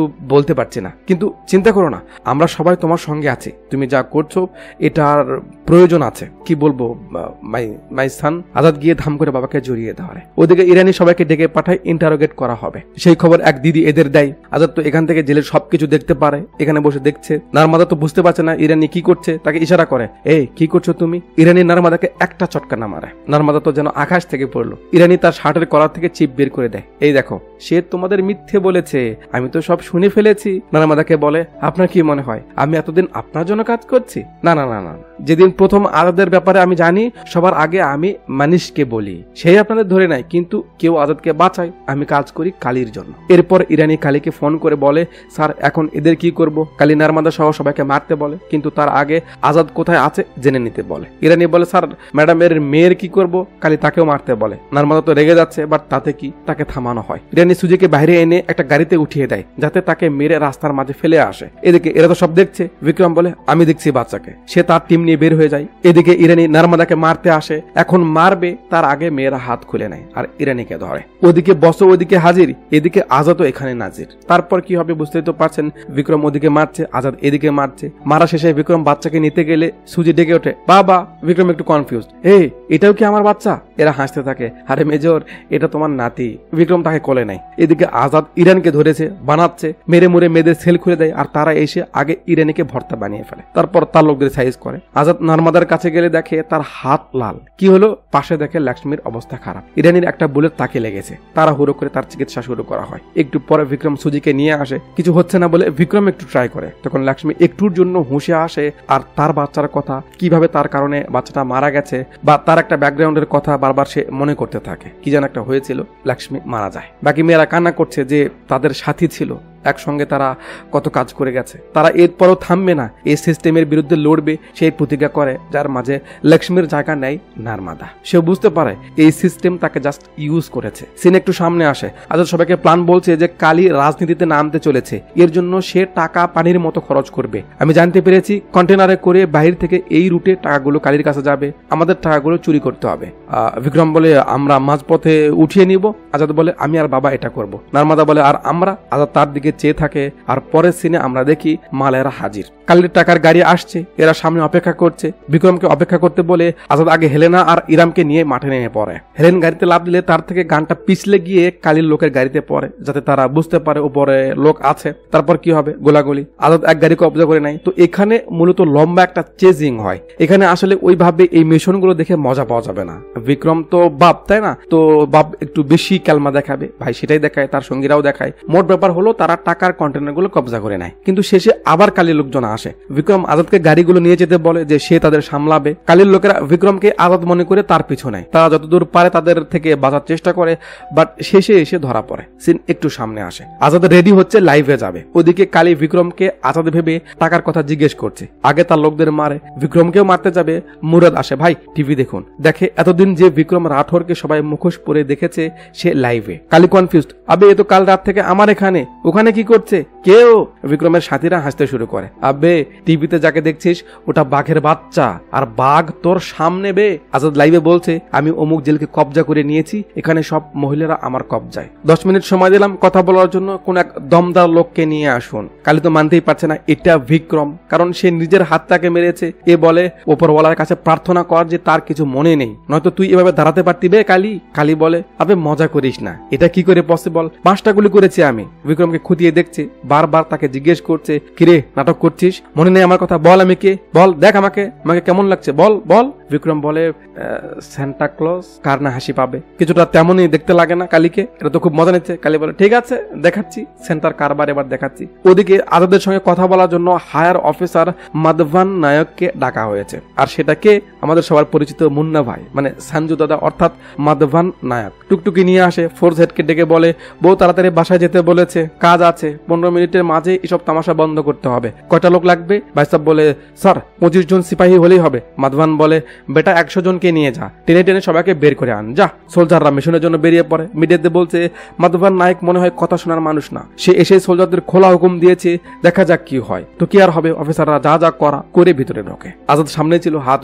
বলতে পারছি না, কিন্তু চিন্তা করো না, আমরা সবাই তোমার সঙ্গে আছি, তুমি যা করছো এটার প্রয়োজন আছে। কি বলবো মাই মাই সান। আজাদ গিয়ে ধাম করে বাবাকে জড়িয়ে ধরে। ওদিকে ইরানি সবাইকে ডেকে পাঠায়, ইন্টারোগেট করা হবে। সেই খবর এক দিদি এদের দেয়। আজাদ তো এখান থেকে জেলের সবকিছু দেখতে পারে, এখানে বসে দেখছে। নারমাদা তো বুঝতে পারছে না ইরানি কি করছে, তাকে ইশারা করে, এই কি করছো তুমি? ইরানি নারমাদাকে একটা চটকা না মারে। নারমাদা তো যেন আকাশ থেকে পড়লো। ইরানি তার শার্টের কলার থেকে চিপ বের করে দেয়, এই দেখো সে তোমাদের মিথ্যে বলেছে, আমি তো সব শুনে ফেলেছি। নারমাদাকে বলে, আপনার কি মনে হয় আমি এতদিন আপনার জন্য কাজ করছি? না না না না, যেদিন প্রথম আজাদের ব্যাপারে আমি জানি সবার আগে আমি মানিশকে বলি, সেই আপনাদের ধরে নাই, কিন্তু কেউ আজাদকে বাঁচায়, আমি কাজ করি কালীর জন্য। এরপর ইরানি কালীকে ফোন করে বলে, স্যার এখন এদের কি করব? কালী নারমাদা সহ সবাইকে মারতে বলে, কিন্তু তার আগে আজাদ কোথায় আছে জেনে নিতে বলে। ইরানি বলে, স্যার ম্যাডাম এর মেয়ের কি করব? কালী তাকেও মারতে বলে। নারমাদা তো রেগে যাচ্ছে, বাট তাতে কি, তাকে থামানো হয়। ইরানি সুজিকে বাইরে এনে একটা গাড়িতে উঠিয়ে দেয় যাতে তাকে মেরে রাস্তার মাঝে ফেলে আসে। এদিকে এরা তো সব দেখছে। বিক্রম বলে, আমি দেখছি বাচ্চাকে। সে তার টিম নিয়ে বের হয়ে যায়। এদিকে ইরানি নারমাদাকে মারতে আসে, এখন মারবে তার আগে মেয়েরা হাত খুলে নেয় আর ইরানিকে ধরে। ওদিকে বস ওদিকে হাজির, এদিকে আজাদও এখানে নাজির। তারপর কি হবে বুঝতেই তো পারছেন। বিক্রম ওদিকে মারছে, আজাদ এদিকে মারছে। মারা শেষে বিক্রম বাচ্চাকে নিতে গেলে সুজি ডেকে ওঠে, বাবা। বিক্রম একটু কনফিউজ, এই এটাও কি আমার বাচ্চা? এরা হাসতে থাকে, আরে মেজর এটা তোমার নাতি। বিক্রম তাকে কোলে নেয়। এদিকে আজাদ ইরানকে ধরেছে, বানাচ্ছে, মেরে মুরে মেয়েদের সেল খুলে দেয়, আর তারা এসে আগে ইরানিকে ভর্তা বানিয়ে ফেলে। তারপর তার লোকদের সাইজ করে। আজাদ নারমাদার কাছে গেলে দেখে তার হাত লাল। কি হলো? পাশে দেখে লক্ষ্মীর অবস্থা খারাপ। ইরানির একটা বুলেট তাকে লেগেছে। তারা হুড়ো করে তার চিকিৎসা শুরু করা হয়। একটু পরে বিক্রম সুজিকে নিয়ে আসে। কিছু হচ্ছে না বলে বিক্রম একটু ট্রাই করে, তখন লক্ষ্মী একটুর জন্য হুঁশে আসে আর তার বাচ্চার কথা, কিভাবে তার কারণে বাচ্চাটা মারা গেছে বা তার একটা ব্যাকগ্রাউন্ডের কথা বারবার সে মনে করতে থাকে। কি যেন একটা হয়েছিল, লক্ষ্মী মারা যায়। বাকি মেয়েরা কান্না করছে যে তাদের সাথী ছিল, একসঙ্গে তারা কত কাজ করে গেছে। তারা এরপরও থামবে না, এই সিস্টেমের বিরুদ্ধে লড়বে সেই প্রতিজ্ঞা করে, যার মাঝে লক্ষ্মীর জায়গা নেই নারমাদা। সে বুঝতে পারে এই সিস্টেম তাকে জাস্ট ইউজ করেছে। সিন একটু সামনে আসে। আজ সবাইকে প্ল্যান বলছে যে কালী রাজনীতিতে নামতে চলেছে, এর জন্য সে টাকা পানির মতো খরচ করবে। আমি জানতে পেরেছি কন্টেনারে করে বাহির থেকে এই রুটে টাকাগুলো কালীর কাছে যাবে, আমাদের টাকাগুলো চুরি করতে হবে। বিক্রম বলে, আমরা মাঝপথে উঠিয়ে নিব। আজাদ বলে, আমি আর বাবা এটা করব। নারমাদা বলে, আর আমরা? আজাদ তার দিকে চেয়ে থাকে। আর পরের সিনে আমরা দেখি মালেরা হাজির, কালীর টাকার গাড়ি আসছে, এরা সামনে অপেক্ষা করছে। বিক্রমকে অপেক্ষা করতে বলে আজাদ আগে হেলেনা আর ইরামকে নিয়ে মাঠে নেমে পড়ে। হেলেন গাড়িতে লাফ দিলে তার থেকে গানটা পিছলে গিয়ে কালীর লোকের গাড়িতে পড়ে, যাতে তারা বুঝতে পারে উপরে লোক আছে। তারপর কি হবে? গোলাগুলি। আজাদ এক গাড়ি কবজা করে নেয়। তো এখানে মূলত লম্বা একটা চেজিং হয়। এখানে আসলে ওইভাবে এই মিশনগুলো দেখে মজা পাওয়া যাবে না। বিক্রম তো বাপ, তাই না? তো বাপ একটু বেশি ক্যালমা দেখাবে, ভাই সেটাই দেখায়, তার সঙ্গীরাও দেখায়। মোট ব্যাপার হলো তারা টাকার কন্টেনার গুলো কবজা করে নেয়, কিন্তু শেষে আবার কালীর লোকজন আসে। বিক্রম আজাদকে গাড়িগুলো নিয়ে যেতে বলে যে সে তাদের সামলাবে। কালীর লোকেরা বিক্রমকে আজাদ মনে করে তার পিছনে, তারা যতদূর পারে তাদের থেকে বাঁচার চেষ্টা করে, বাট শেষে এসে ধরা পড়ে। সিন একটু সামনে আসে। আজাদ রেডি হচ্ছে, লাইভে যাবে। ওদিকে কালী বিক্রমকে আজাদ ভেবে টাকার কথা জিজ্ঞেস করছে। আগে তার লোকদের মারে, বিক্রমকেও মারতে যাবে। মুরাদ আসে, ভাই টিভি দেখুন। দেখে এতদিন যে বিক্রম রাঠোরকে সবাই মুখোশ পরে দেখেছে সে লাইভে। কালী কনফিউজড, আবে এ তো কাল রাত থেকে আমার এখানে, ওখানে কি করছে কেউ? বিক্রমের সাথীরা হাসতে শুরু করে, আবে টিভিতে যাকে দেখছিস ওটা বাঘের বাচ্চা, আর বাঘ তোর সামনে বে। আজাদ লাইভে বলছে, আমি অমুক জেলকে কবজা করে নিয়েছি, এখানে সব মহিলারা আমার কবজায়। দশ মিনিট সময় দিলাম কথা বলার জন্য, কোন এক দমদার লোককে নিয়ে আসুন। কালী তো মানতেই পারছে না এটা বিক্রম, কারণ সে নিজের হাতটাকে মেরেছে। এ বলে ওপরওয়ালার কাছে প্রার্থনা কর যে তার কিছু মনে নেই, নয়তো তুই এভাবে দাঁড়াতে পারতি বে কালী। কালী বলে, আবে মজা করিস না, এটা কি করে পসিবল? পাঁচটা গুলি করেছি আমি। বিক্রমকে খুঁটিয়ে দেখছে, বারবার তাকে জিজ্ঞেস করছে, কিরে নাটক করছিস? মনে নেই আমার কথা? বল আমি কে, বল, দেখ আমাকে, আমাকে কেমন লাগছে, বল বল। বিক্রম বলে, সান্টা ক্লজ কার না হাসি পাবে, কিছুটা তেমনই দেখতে লাগে না কালীকে? এটা তো খুব মজা নিচ্ছে। কালী বলে, ঠিক আছে দেখাচ্ছি সেন্টার কারবার, এবার দেখাচ্ছি। ওদিকে আজাদের সঙ্গে কথা বলার জন্য হায়ার অফিসার মাধবান নায়ককে ডাকা হয়েছে, আর সেটাকে আমাদের সবার পরিচিত মুন্না ভাই মানে সঞ্জু দাদা অর্থাৎ মাধবান নায়ক। টুকটুকি নিয়ে আসে, ফোর্স হেডকে ডেকে বলে, বউ তাড়াতাড়ি বাসায় যেতে বলেছে, কাজ আছে, পনেরো মিনিটের মাঝে এসব তামাশা বন্ধ করতে হবে। কয়টা লোক লাগবে? ভাইসাব বলে, স্যার পঁচিশ জন সিপাহী হলেই হবে। মাধবান বলে, বেটা একশো জনকে নিয়ে যা, টেনে টেনে সবাইকে বের করে আন যা। সোলজাররা মিশনের জন্য বেরিয়ে পড়ে। মিডিয়াতে বলছে, মাধবান নায়ক মনে হয় কথা শোনার মানুষ না, সে এসে সোলজারদের খোলা হুকুম দিয়েছে, দেখা যাক কি হয়। তো কি আর হবে, অফিসাররা যা যা করা করে ভিতরে ঢোকে। আজাদ সামনে ছিল, হাত উঠাতে বলে,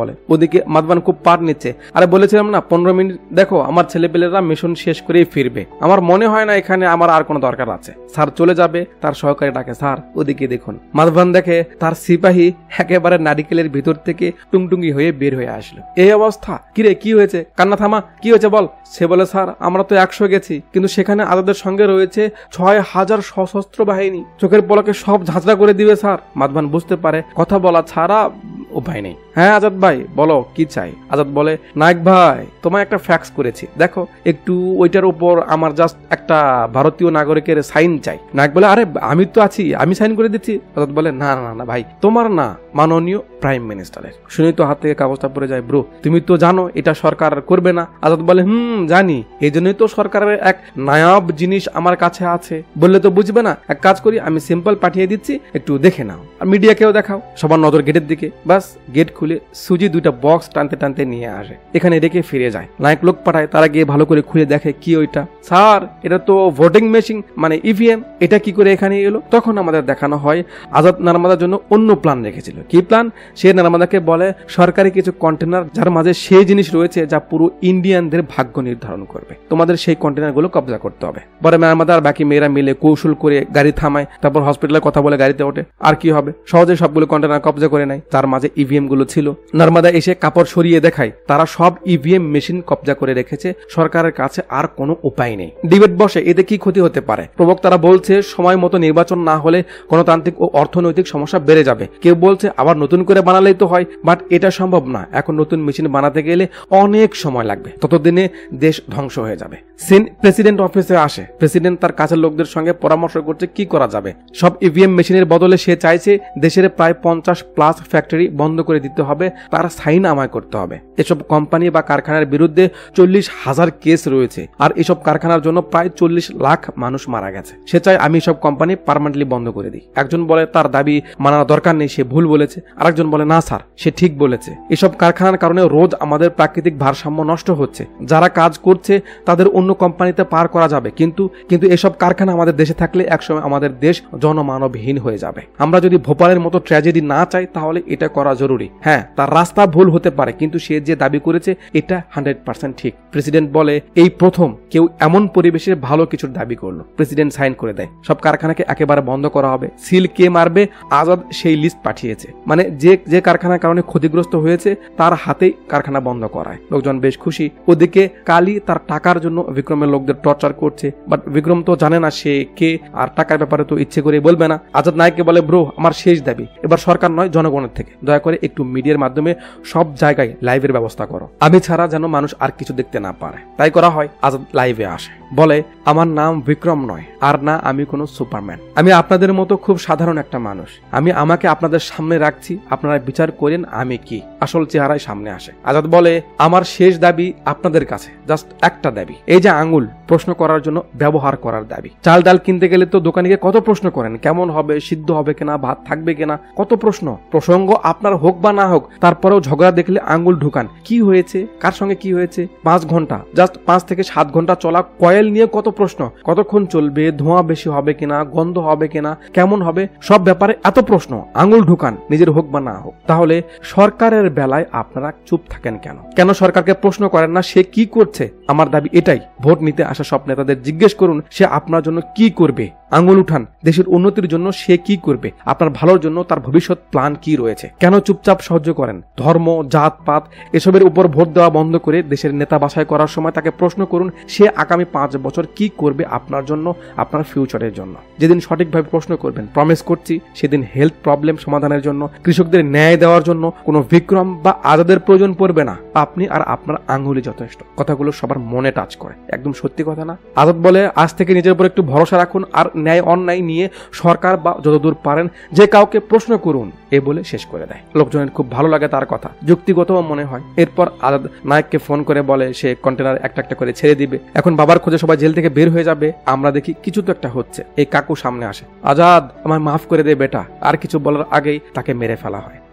বলে। ওদিকে মাদবান খুব পার নিচ্ছে, আরে বলেছিলাম না পনেরো মিনিট দেখো আমার ছেলেপেলেরা মিশন শেষ করেই ফিরবে, আমার মনে হয় না এখানে আমার আর কোনো দরকার আছে। স্যার চলে যাবে, তার সহকারী ডাকে স্যার ওদিকে দেখুন। মাদবান দেখে তার সিপাহী একেবারে নারিকেলের ভিতর থেকে টুংটুঙ্গি হয়ে বের হয়ে আসলো। এই অবস্থা, কিরে কি হয়েছে, কান্না থামা, কি হয়েছে বল। সে বলে স্যার আমরা তো একশো গেছি, কিন্তু সেখানে আজাদের সঙ্গে রয়েছে ছয় হাজার সশস্ত্র বাহিনী, চোখের পলকে সব ঝাঁঝরা করে দিবে স্যার। মাদবান বুঝতে পারে কথা বলা ছাড়া উপায় নেই। হ্যাঁ আজাদ ভাই বলো কি চাই। আজাদ বলে নায়ক ভাই তোমায় একটা ফ্যাক্স করেছি, দেখো একটু ওইটার উপর আমার জাস্ট একটা ভারতীয় নাগরিকের সাইন চাই। নায়ক বলে আরে আমি তো আছি, আমি সাইন করে দিচ্ছি। আজাদ বলে না না না ভাই তোমার না, মাননীয় প্রাইম মিনিস্টারের। শুনি তো হাত থেকে কাগজটা পড়ে যায়। ব্রো তুমি তো জানো এটা সরকার করবে না। আজাদ বলে হুম জানি, এই জন্যই তো সরকারের এক নায়াব জিনিস আমার কাছে আছে, বললে তো বুঝবে না। এক কাজ করি আমি সিম্পল পাঠিয়ে দিচ্ছি, একটু দেখে নাও আর মিডিয়াকেও দেখাও। সবার নজর গেটের দিকে। বাস গেট খুলে সুজি দুইটা বক্স টানতে টানতে নিয়ে আসে, এখানে রেখে ফিরে যায়। নায়ক লোক পাঠায়, তারা গিয়ে ভালো করে খুলে দেখে কি ওইটা। স্যার এটা তো ভোটিং মেশিন মানে ইভিএম, এটা কি করে এখানে এলো। তখন আমাদের দেখানো হয় আজাদ নার্মাদার জন্য অন্য প্ল্যান রেখেছিল। কি প্ল্যান? সে নার্মাদাকে বলে সরকারি কিছু কন্টেনার যার মাঝে সেই জিনিস রয়েছে যা পুরো ইন্ডিয়ানদের ভাগ্য নির্ধারণ করবে, তোমাদের সেই কন্টেনার গুলো কবজা করতে হবে। পরে নার্মাদা আর বাকি মেয়েরা মিলে কৌশল করে গাড়ি থামায়, তারপর হসপিটালের কথা বলে গাড়িতে ওঠে। আর কি হবে, সহজে সবগুলো কন্টেনার কবজা করে নেয়। তার মাঝে ইভিএম গুলো ছিল। নার্মাদা এসে কাপড় সরিয়ে দেখায় তারা সব ইভিএম মেশিন কবজা করে রেখেছে, সরকারের কাছে আর কোনো উপায় নেই। ডিবেট বসে, এতে কি ক্ষতি হতে পারে। প্রবক্তারা বলছে সময় মতো নির্বাচন না হলে গণতান্ত্রিক ও অর্থনৈতিক সমস্যা বেড়ে যাবে। কেউ বলছে আবার নতুন করে বানালেই তো হয়, বাট এটা সম্ভব না। এখন নতুন মেশিন বানাতে গেলে অনেক সময় লাগবে, ততদিনে দেশ ধ্বংস হয়ে যাবে। সেন প্রেসিডেন্ট অফিসে আসে, প্রেসিডেন্ট তার কাছের লোকদের সঙ্গে পরামর্শ করছে কি করা যাবে। সব ইভিএম মেশিনের বদলে সে চাইছে দেশের প্রায় পঞ্চাশ প্লাস ফ্যাক্টরি বন্ধ করে দিতে হবে, তার সাইন আমায় করতে হবে। এসব কোম্পানি বা কারখানার বিরুদ্ধে চল্লিশ হাজার কেস রয়েছে, আর এসব কারখানার জন্য প্রায় চল্লিশ লাখ মানুষ মারা গেছে। সে চায় আমি সব কোম্পানি পার্মানেন্টলি বন্ধ করে দিই। একজন বলে তার দাবি মানার দরকার নেই, সে ভুল বলেছে। আরেকজন বলে না স্যার সে ঠিক বলেছে, এসব কারখানার কারণে রোজ আমাদের প্রাকৃতিক ভারসাম্য নষ্ট হচ্ছে। যারা কাজ করছে তাদের অন্য কোম্পানিতে পার করা যাবে, কিন্তু কিন্তু এসব কারখানা আমাদের দেশে থাকলে একসময় আমাদের দেশ জনমানবহীন হয়ে যাবে। আমরা যদি ভোপালের মতো ট্র্যাজেডি না চাই তাহলে এটা করা জরুরি। হ্যাঁ তার রাস্তা ভুল হতে পারে, কিন্তু সে যে দাবি করেছে এটা হান্ড্রেড পার্সেন্ট ঠিক। প্রেসিডেন্ট বলে এই প্রথম কেউ এমন পরিবেশে ভালো কিছুর দাবি করলো। প্রেসিডেন্ট সাইন করে দেয়, সব কারখানাকে একেবারে বন্ধ করা হবে। সিল কে মারবে আজাদ সেই লিস্ট পাঠিয়েছে, মানে যে যে কারখানার কারণে ক্ষতিগ্রস্ত হয়েছে তার হাতেই কারখানা বন্ধ করায়। লোকজন বেশ খুশি। ওদিকে কালী তার টাকার জন্য বিক্রমের লোকদের টর্চার করছে, বাট বিক্রম তো জানে না সে কে, আর টাকার ব্যাপারে তো ইচ্ছে করে বলবে না। আজাদ নায়ককে বলে ব্রো আমার শেষ দাবি, এবার সরকার নয় জনগণের থেকে দয়া করে একটু মিডিয়ার মাধ্যমে সব জায়গায় লাইভের ব্যবস্থা করো, আমি ছাড়া যেন মানুষ আর কিছু দেখতে না পারে। তাই করা হয়। আজাদ লাইভে আসে, বলে আমার নাম বিক্রম নয়, আর না আমি কোনো সুপারম্যান, আমি আপনাদের মতো খুব সাধারণ একটা মানুষ। আমি আমাকে আপনাদের সামনে রাখছি, আপনারা বিচার করেন আমি কি। আসল চেহারায় সামনে আসে। আজাদ বলে আমার শেষ দাবি আপনাদের কাছে জাস্ট একটা দাবি, এই যে আঙ্গুল প্রশ্ন করার জন্য ব্যবহার করার দাবি। চাল ডাল কিনতে গেলে তো দোকানিকে কত প্রশ্ন করেন, কেমন হবে, সিদ্ধ হবে কিনা, ভাত থাকবে কিনা, কত প্রশ্ন। প্রসঙ্গ আপনার হোক বা না হোক, তারপরেও ঝগড়া দেখলে আঙ্গুল ঢুকান, কি হয়েছে, কার সঙ্গে কি হয়েছে। পাঁচ ঘন্টা জাস্ট পাঁচ থেকে সাত ঘন্টা চলা কয়েল নিয়ে কত প্রশ্ন, কতক্ষণ চলবে, ধোঁয়া বেশি হবে কিনা, গন্ধ হবে কিনা, কেমন হবে, সব ব্যাপারে এত প্রশ্ন। আঙ্গুল ঢুকান, নিজের হোক বা না হোক। তাহলে সরকারের বেলায় আপনারা চুপ থাকেন কেন? কেন সরকারকে প্রশ্ন করেন না সে কি করছে? আমার দাবি এটাই, ভোট নিতে আসা সব নেতাদের জিজ্ঞেস করুন সে আপনার জন্য কি করবে। আঙ্গুল উঠান, দেশের উন্নতির জন্য সে কি করবে, আপনার ভালোর জন্য তার ভবিষ্যৎ প্ল্যান কি রয়েছে। কেন চুপচাপ সহ্য করেন? ধর্ম, জাত পাত এসবের উপর ভোট দেওয়া বন্ধ করে দেশের নেতা বাছাই করার সময় তাকে প্রশ্ন করুন সে আগামী পাঁচ বছর কি করবে আপনার জন্য, আপনার ফিউচারের জন্য। যেদিন সঠিকভাবে প্রশ্ন করবেন, প্রমিস করছি সেদিন হেলথ প্রবলেম সমাধানের জন্য, কৃষকদের ন্যায় দেওয়ার জন্য কোনো বিক্রম বা আজাদের প্রয়োজন পড়বে না। আপনি আর আপনার আঙ্গুলি যথেষ্ট। কথাগুলো সবার মনে টাচ করে, একদম সত্যি কথা না? আজাদ বলে আজ থেকে নিজের উপর একটু ভরসা রাখুন, আর ন্যায় অন্যায় নিয়ে সরকার বা যতদূর পারেন যে কাউকে প্রশ্ন করুন, এ বলে শেষ করে দেয়। লোকজনের খুব ভালো লাগে তার কথা, যুক্তিগত মনে হয়। এরপর আজাদ নায়ককে ফোন করে বলে সে কন্টেনার একটা একটা করে ছেড়ে দিবে। এখন বাবার খোঁজে সবাই জেল থেকে বের হয়ে যাবে, আমরা দেখি কিছু তো একটা হচ্ছে। এই কাকু সামনে আসে, আজাদ আমায় মাফ করে দে বেটা। আর কিছু বলার আগেই তাকে মেরে ফেলা হয়।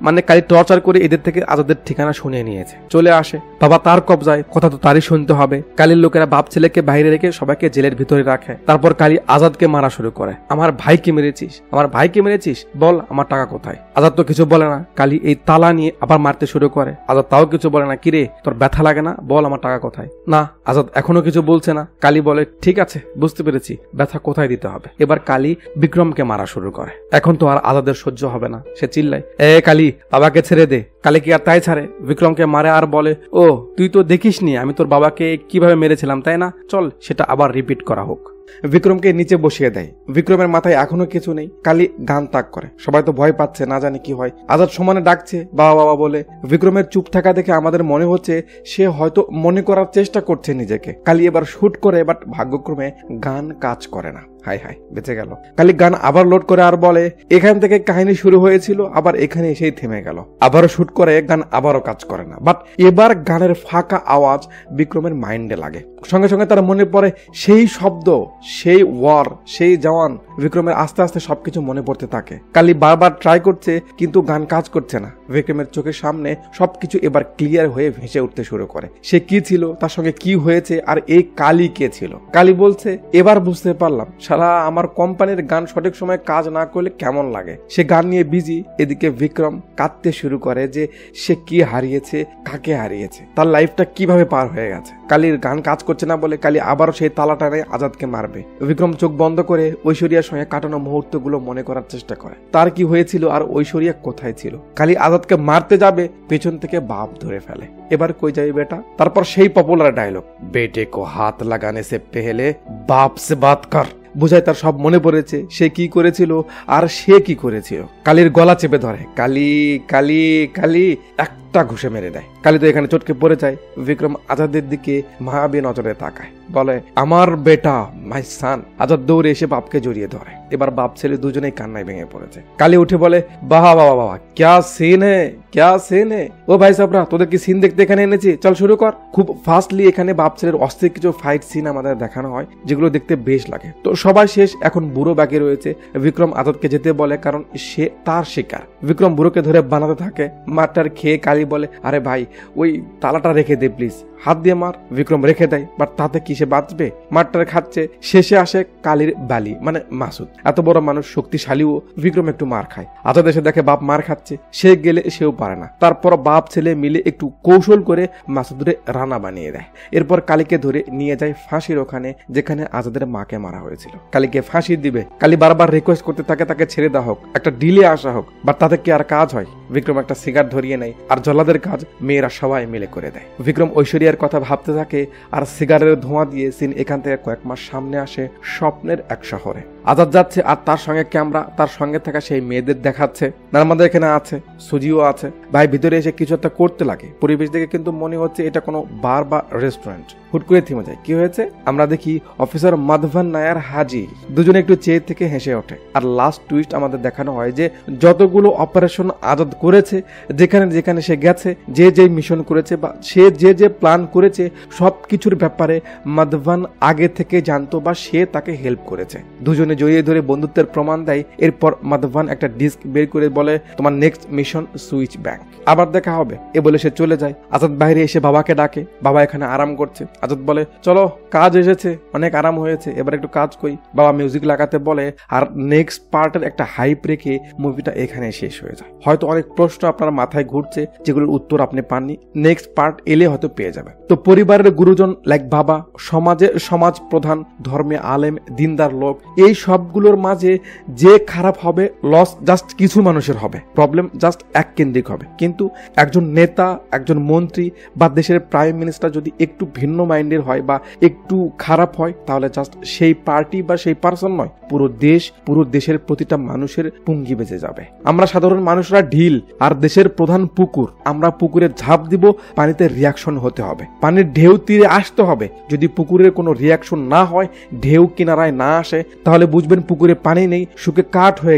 মানে কালি টর্চার করে এদের থেকে আজাদের ঠিকানা শুনিয়ে নিয়েছে। চলে আসে বাবা তার কবজায়, কথা তো তারই শুনতে হবে। কালির লোকেরা বাপ ছেলেকে বাইরে রেখে সবাইকে জেলের ভিতরে রাখে। তারপর কালি আজাদকে মারা শুরু করে। আমার ভাইকে মেরেছিস, আমার ভাইকে মেরেছিস, বল আমার টাকা কোথায়? আজাদ তো কিছু বলে না। কালি এই তালা নিয়ে আবার মারতে শুরু করে। আজাদ তাও কিছু বলে না। কিরে তোর ব্যথা লাগে না, বল আমার টাকা কোথায়? না, আজাদ এখনো কিছু বলছে না। কালি বলে ঠিক আছে বুঝতে পেরেছি, ব্যথা কোথায় দিতে হবে। এবার কালি বিক্রমকে মারা শুরু করে। এখন তো আর আজাদের সহ্য হবে না, সে চিল্লায়, এ কালি বাবাকে ছেড়ে দে। কালি কি আর তাই ছাড়ে, বিক্রমকে মারে আর বলে, ও তুই তো দেখিসনি আমি তোর বাবাকে কিভাবে মেরেছিলাম তাই না, চল সেটা আবার রিপিট করা হোক। বিক্রমকে নিচে বসিয়ে দেয়। বিক্রমের মাথায় এখনো কিছু নেই। কালি গান তাক করে। সবাই তো ভয় পাচ্ছে, না জানি কি হয়। আজাদ সমানে ডাকছে বাবা বাবা বলে। বিক্রমের চুপ থাকা দেখে আমাদের মনে হচ্ছে সে হয়তো মনে করার চেষ্টা করছে নিজেকে। কালি এবার শুট করে, বাট ভাগ্যক্রমে গান কাজ করে না। হাই হাই বেঁচে গেল। কালি গান আবার লোড করে আর বলে, এখান থেকে কাহিনী শুরু হয়েছিল, আবার এখানে এসেই থেমে গেল। আবারও শুট করে, গান আবারও কাজ করে না। বাট এবার গানের ফাঁকা আওয়াজ বিক্রমের মাইন্ডে লাগে। সঙ্গে সঙ্গে তার মনে পড়ে সেই শব্দ, সেই ওয়ার, সেই জওয়ান। বিক্রমের আস্তে আস্তে সবকিছু মনে পড়তে থাকে। কালি বারবার ট্রাই করছে কিন্তু গান কাজ করছে না। বিক্রমের চোখের সামনে সবকিছু এবার ক্লিয়ার হয়ে ভেসে উঠতে শুরু করে। সে কি ছিল, তার সঙ্গে কি হয়েছে, আর এই কালি কে ছিল। কালি বলছে, এবার বুঝতে পারলাম শালা আমার কোম্পানির গান সঠিক সময় কাজ না করলে কেমন লাগে। সে গান নিয়ে বিজি। এদিকে বিক্রম কাঁদতে শুরু করে যে সে কি হারিয়েছে, কাকে হারিয়েছে, তার লাইফটা কিভাবে পার হয়ে গেছে। কালির গান কাজ করছে না বলে কালি আবারও সেই তালাটা নিয়ে আজাদকে মারবে। বিক্রম চোখ বন্ধ করে ঐশ্বরিয়ার সঙ্গে কাটানো মুহূর্তগুলো মনে করার চেষ্টা করে, তার কি হয়েছিল আর ঐশ্বরিয়া কোথায় ছিল। কালি আজাদকে মারতে যাবে, পেছন থেকে বাপ ধরে ফেলে। এবার কই যাবি বেটা? তারপর সেই পপুলার ডায়লগ, বেটে কো হাত লাগানে সে পেহলে বাপ সে বাত কর। বোঝায় তার সব মনে পড়েছে, সে কি করেছিল আর সে কি করেছিল। কালির গলা চেপে ধরে, কালি কালি কালি একটা ঘুষে মেরে দেয়। কালি তো এখানে চটকে পড়ে যায়। বিক্রম আজাদের দিকে মায়াবী নজরে তাকায়, বলে আমার বেটা, মাই সান। আজাদ দৌড়ে এসে বাপকে জড়িয়ে ধরে। এবার বাপ ছেলে দুজনেই কান্নায় ভেঙে পড়েছে। কালি উঠে বলে, বাবা বাবা বাবা ক্যা সিন হে, ক্যা সিন হে। ও ভাই সাবরা, তোদের কি সিন দেখতে এখানে এনেছি, চল শুরু কর। খুব ফাস্টলি এখানে বাপ ছেলের অস্থির কিছু ফাইট সিন আমাদের দেখানো হয়, যেগুলো দেখতে বেশ লাগে। তো সবাই শেষ, এখন বুড়ো বাকি রয়েছে। বিক্রম আজাদকে যেতে বলে, কারণ সে তার শিকার। বিক্রম বুড়োকে ধরে বানাতে থাকে। মারটার খেয়ে কালি বলে, আরে ভাই ওই তালাটা রেখে দে প্লিজ, হাত দিয়ে মার। বিক্রম রেখে দেয়, বাট তাতে কি সে বাঁচবে? মারটার খাচ্ছে। শেষে আসে কালির বালি মানে মাসুদ। এত বড় মানুষ, শক্তিশালীও। বিক্রম একটু মার খায়। আজাদ এসে দেখে বাপ মার খাচ্ছে, সে গেলে সেও পারে না। তারপর বাপ ছেলে মিলে একটু কৌশল করে মাসুদরে রানা বানিয়ে দেয়। এরপর কালিকে ধরে নিয়ে যায় ফাঁসির ওখানে, যেখানে আজাদের মাকে মারা হয়েছিল। কালিকে ফাঁসি দিবে। কালি বারবার রিকোয়েস্ট করতে থাকে তাকে ছেড়ে দেওয়া হোক, একটা ডিলে আসা হোক, বাট তাতে কি আর কাজ হয়? বিক্রম একটা সিগার ধরিয়ে নেয়, আর জল্লাদের কাজ মেয়েরা সবাই মিলে করে দেয়। বিক্রম ঐশ্বরিয়ার কথা ভাবতে থাকে, আর সিগারের ধোঁয়া দিয়ে সিন এখান থেকে কয়েক মাস সামনে আসে স্বপ্নের এক শহরে। আজাদ যাচ্ছে, আর তার সঙ্গে ক্যামেরা, তার সঙ্গে থাকা সেই মেয়েদের দেখাচ্ছে। নার্মাদা এখানে আছে, সুজিও আছে। ভাই ভিতরে এসে কিছু একটা করতে লাগে। পরিবেশ দেখে কিন্তু মনে হচ্ছে এটা কোনো বার বা রেস্টুরেন্ট। হুট করে থেমে যায়। কি হয়েছে? আমরা দেখি অফিসার মাধবান নায়ার হাজির। দুজনে একটু চেয়ে থেকে হেসে ওঠে। আর লাস্ট টুইস্ট আমাদের দেখানো হয় যে যতগুলো অপারেশন আজাদ করেছে, যেখানে যেখানে সে গেছে, যে যে মিশন করেছে বা সে যে যে প্ল্যান করেছে, সব কিছুর ব্যাপারে মাধবান আগে থেকে জানতো বা সে তাকে হেল্প করেছে। দুজনে জড়িয়ে ধরে বন্ধুত্বের প্রমাণ দেয়। এরপর মাধবান একটা ডিস্ক বের করে বলে, তোমার নেক্সট মিশন সুইচ ব্যাংক, আবার দেখা হবে। এ বলে সে চলে যায়। আজাদ বাইরে এসে বাবাকে ডাকে। বাবা এখানে আরাম করছে। আজাদ বলে, চলো কাজ এসেছে, অনেক আরাম হয়েছে, এবার একটু কাজ করি। বাবা মিউজিক লাগাতে বলে, আর নেক্সট পার্টের একটা হাইপ রেখে মুভিটা এখানে শেষ হয়ে যায়। হয়তো অনেক প্রশ্ন আপনার মাথায় ঘুরছে, যেগুলোর উত্তর আপনি পাননি, নেক্সট পার্ট এলে হয়তো পেয়ে যাবেন। তো পরিবারের গুরুজন লাইক বাবা, সমাজে সমাজ প্রধান, ধর্মে আলেম, দিনদার লোক, এই সবগুলোর মাঝে যে খারাপ হবে, লস জাস্ট কিছু মানুষের হবে, প্রবলেম জাস্ট এক কেন্দ্রিক হবে। কিন্তু একজন নেতা, একজন মন্ত্রী বা দেশের প্রাইম মিনিস্টার যদি একটু ভিন্ন মাইন্ডের হয় বা একটু খারাপ হয়, তাহলে জাস্ট সেই পার্টি বা সেই পার্সন নয়, পুরো দেশ, পুরো দেশের প্রতিটা মানুষের পুঙ্গি বেঁচে যাবে। আমরা সাধারণ মানুষরা ঢিল, আর দেশের প্রধান পুকুর। আমরা পুকুরে ঝাঁপ দিব, পানিতে রিয়াকশন হতে হবে, পানির ঢেউ তীরে আসতে হবে। যদি পুকুরের কোনো রিয়াকশন না হয়, ঢেউ কিনারায় না আসে, তাহলে বুঝবেন পুকুরে পানি নেই, শুকে কাঠ হয়ে গেছে।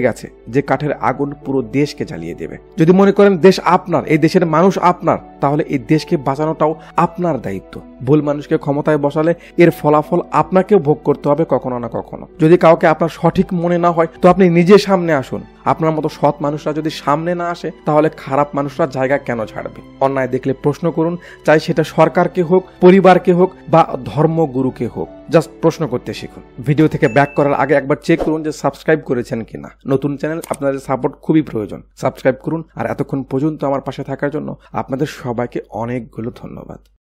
যে কাঠের আগুন পুরো দেশকে জ্বালিয়ে দেবে। যদি মনে করেন দেশ আপনার, এই দেশের মানুষ আপনার, তাহলে এই দেশকে বাঁচানোটাও আপনার দায়িত্ব। ভুল মানুষকে ক্ষমতায় বসালে এর ফলাফল আপনাকেও ভোগ করতে হবে কখনো না কখনো। যদি কাউকে আপনার সঠিক মনে না হয় তো আপনি নিজে সামনে আসুন। আপনার মতো সৎ মানুষরা যদি সামনে না আসে তাহলে খারাপ মানুষরা জায়গা কেন ছাড়বে? অন্যায় দেখলে প্রশ্ন করুন, চাই সেটা সরকারকে হোক, পরিবারকে হোক বা ধর্মগুরুকে হোক। জাস্ট প্রশ্ন করতে শিখুন। ভিডিও থেকে ব্যাক করার আগে একবার চেক করুন যে সাবস্ক্রাইব করেছেন কিনা। নতুন চ্যানেল, আপনাদের সাপোর্ট খুবই প্রয়োজন। সাবস্ক্রাইব করুন। আর এতক্ষণ পর্যন্ত আমার পাশে থাকার জন্য আপনাদের সবাইকে অনেকগুলো ধন্যবাদ।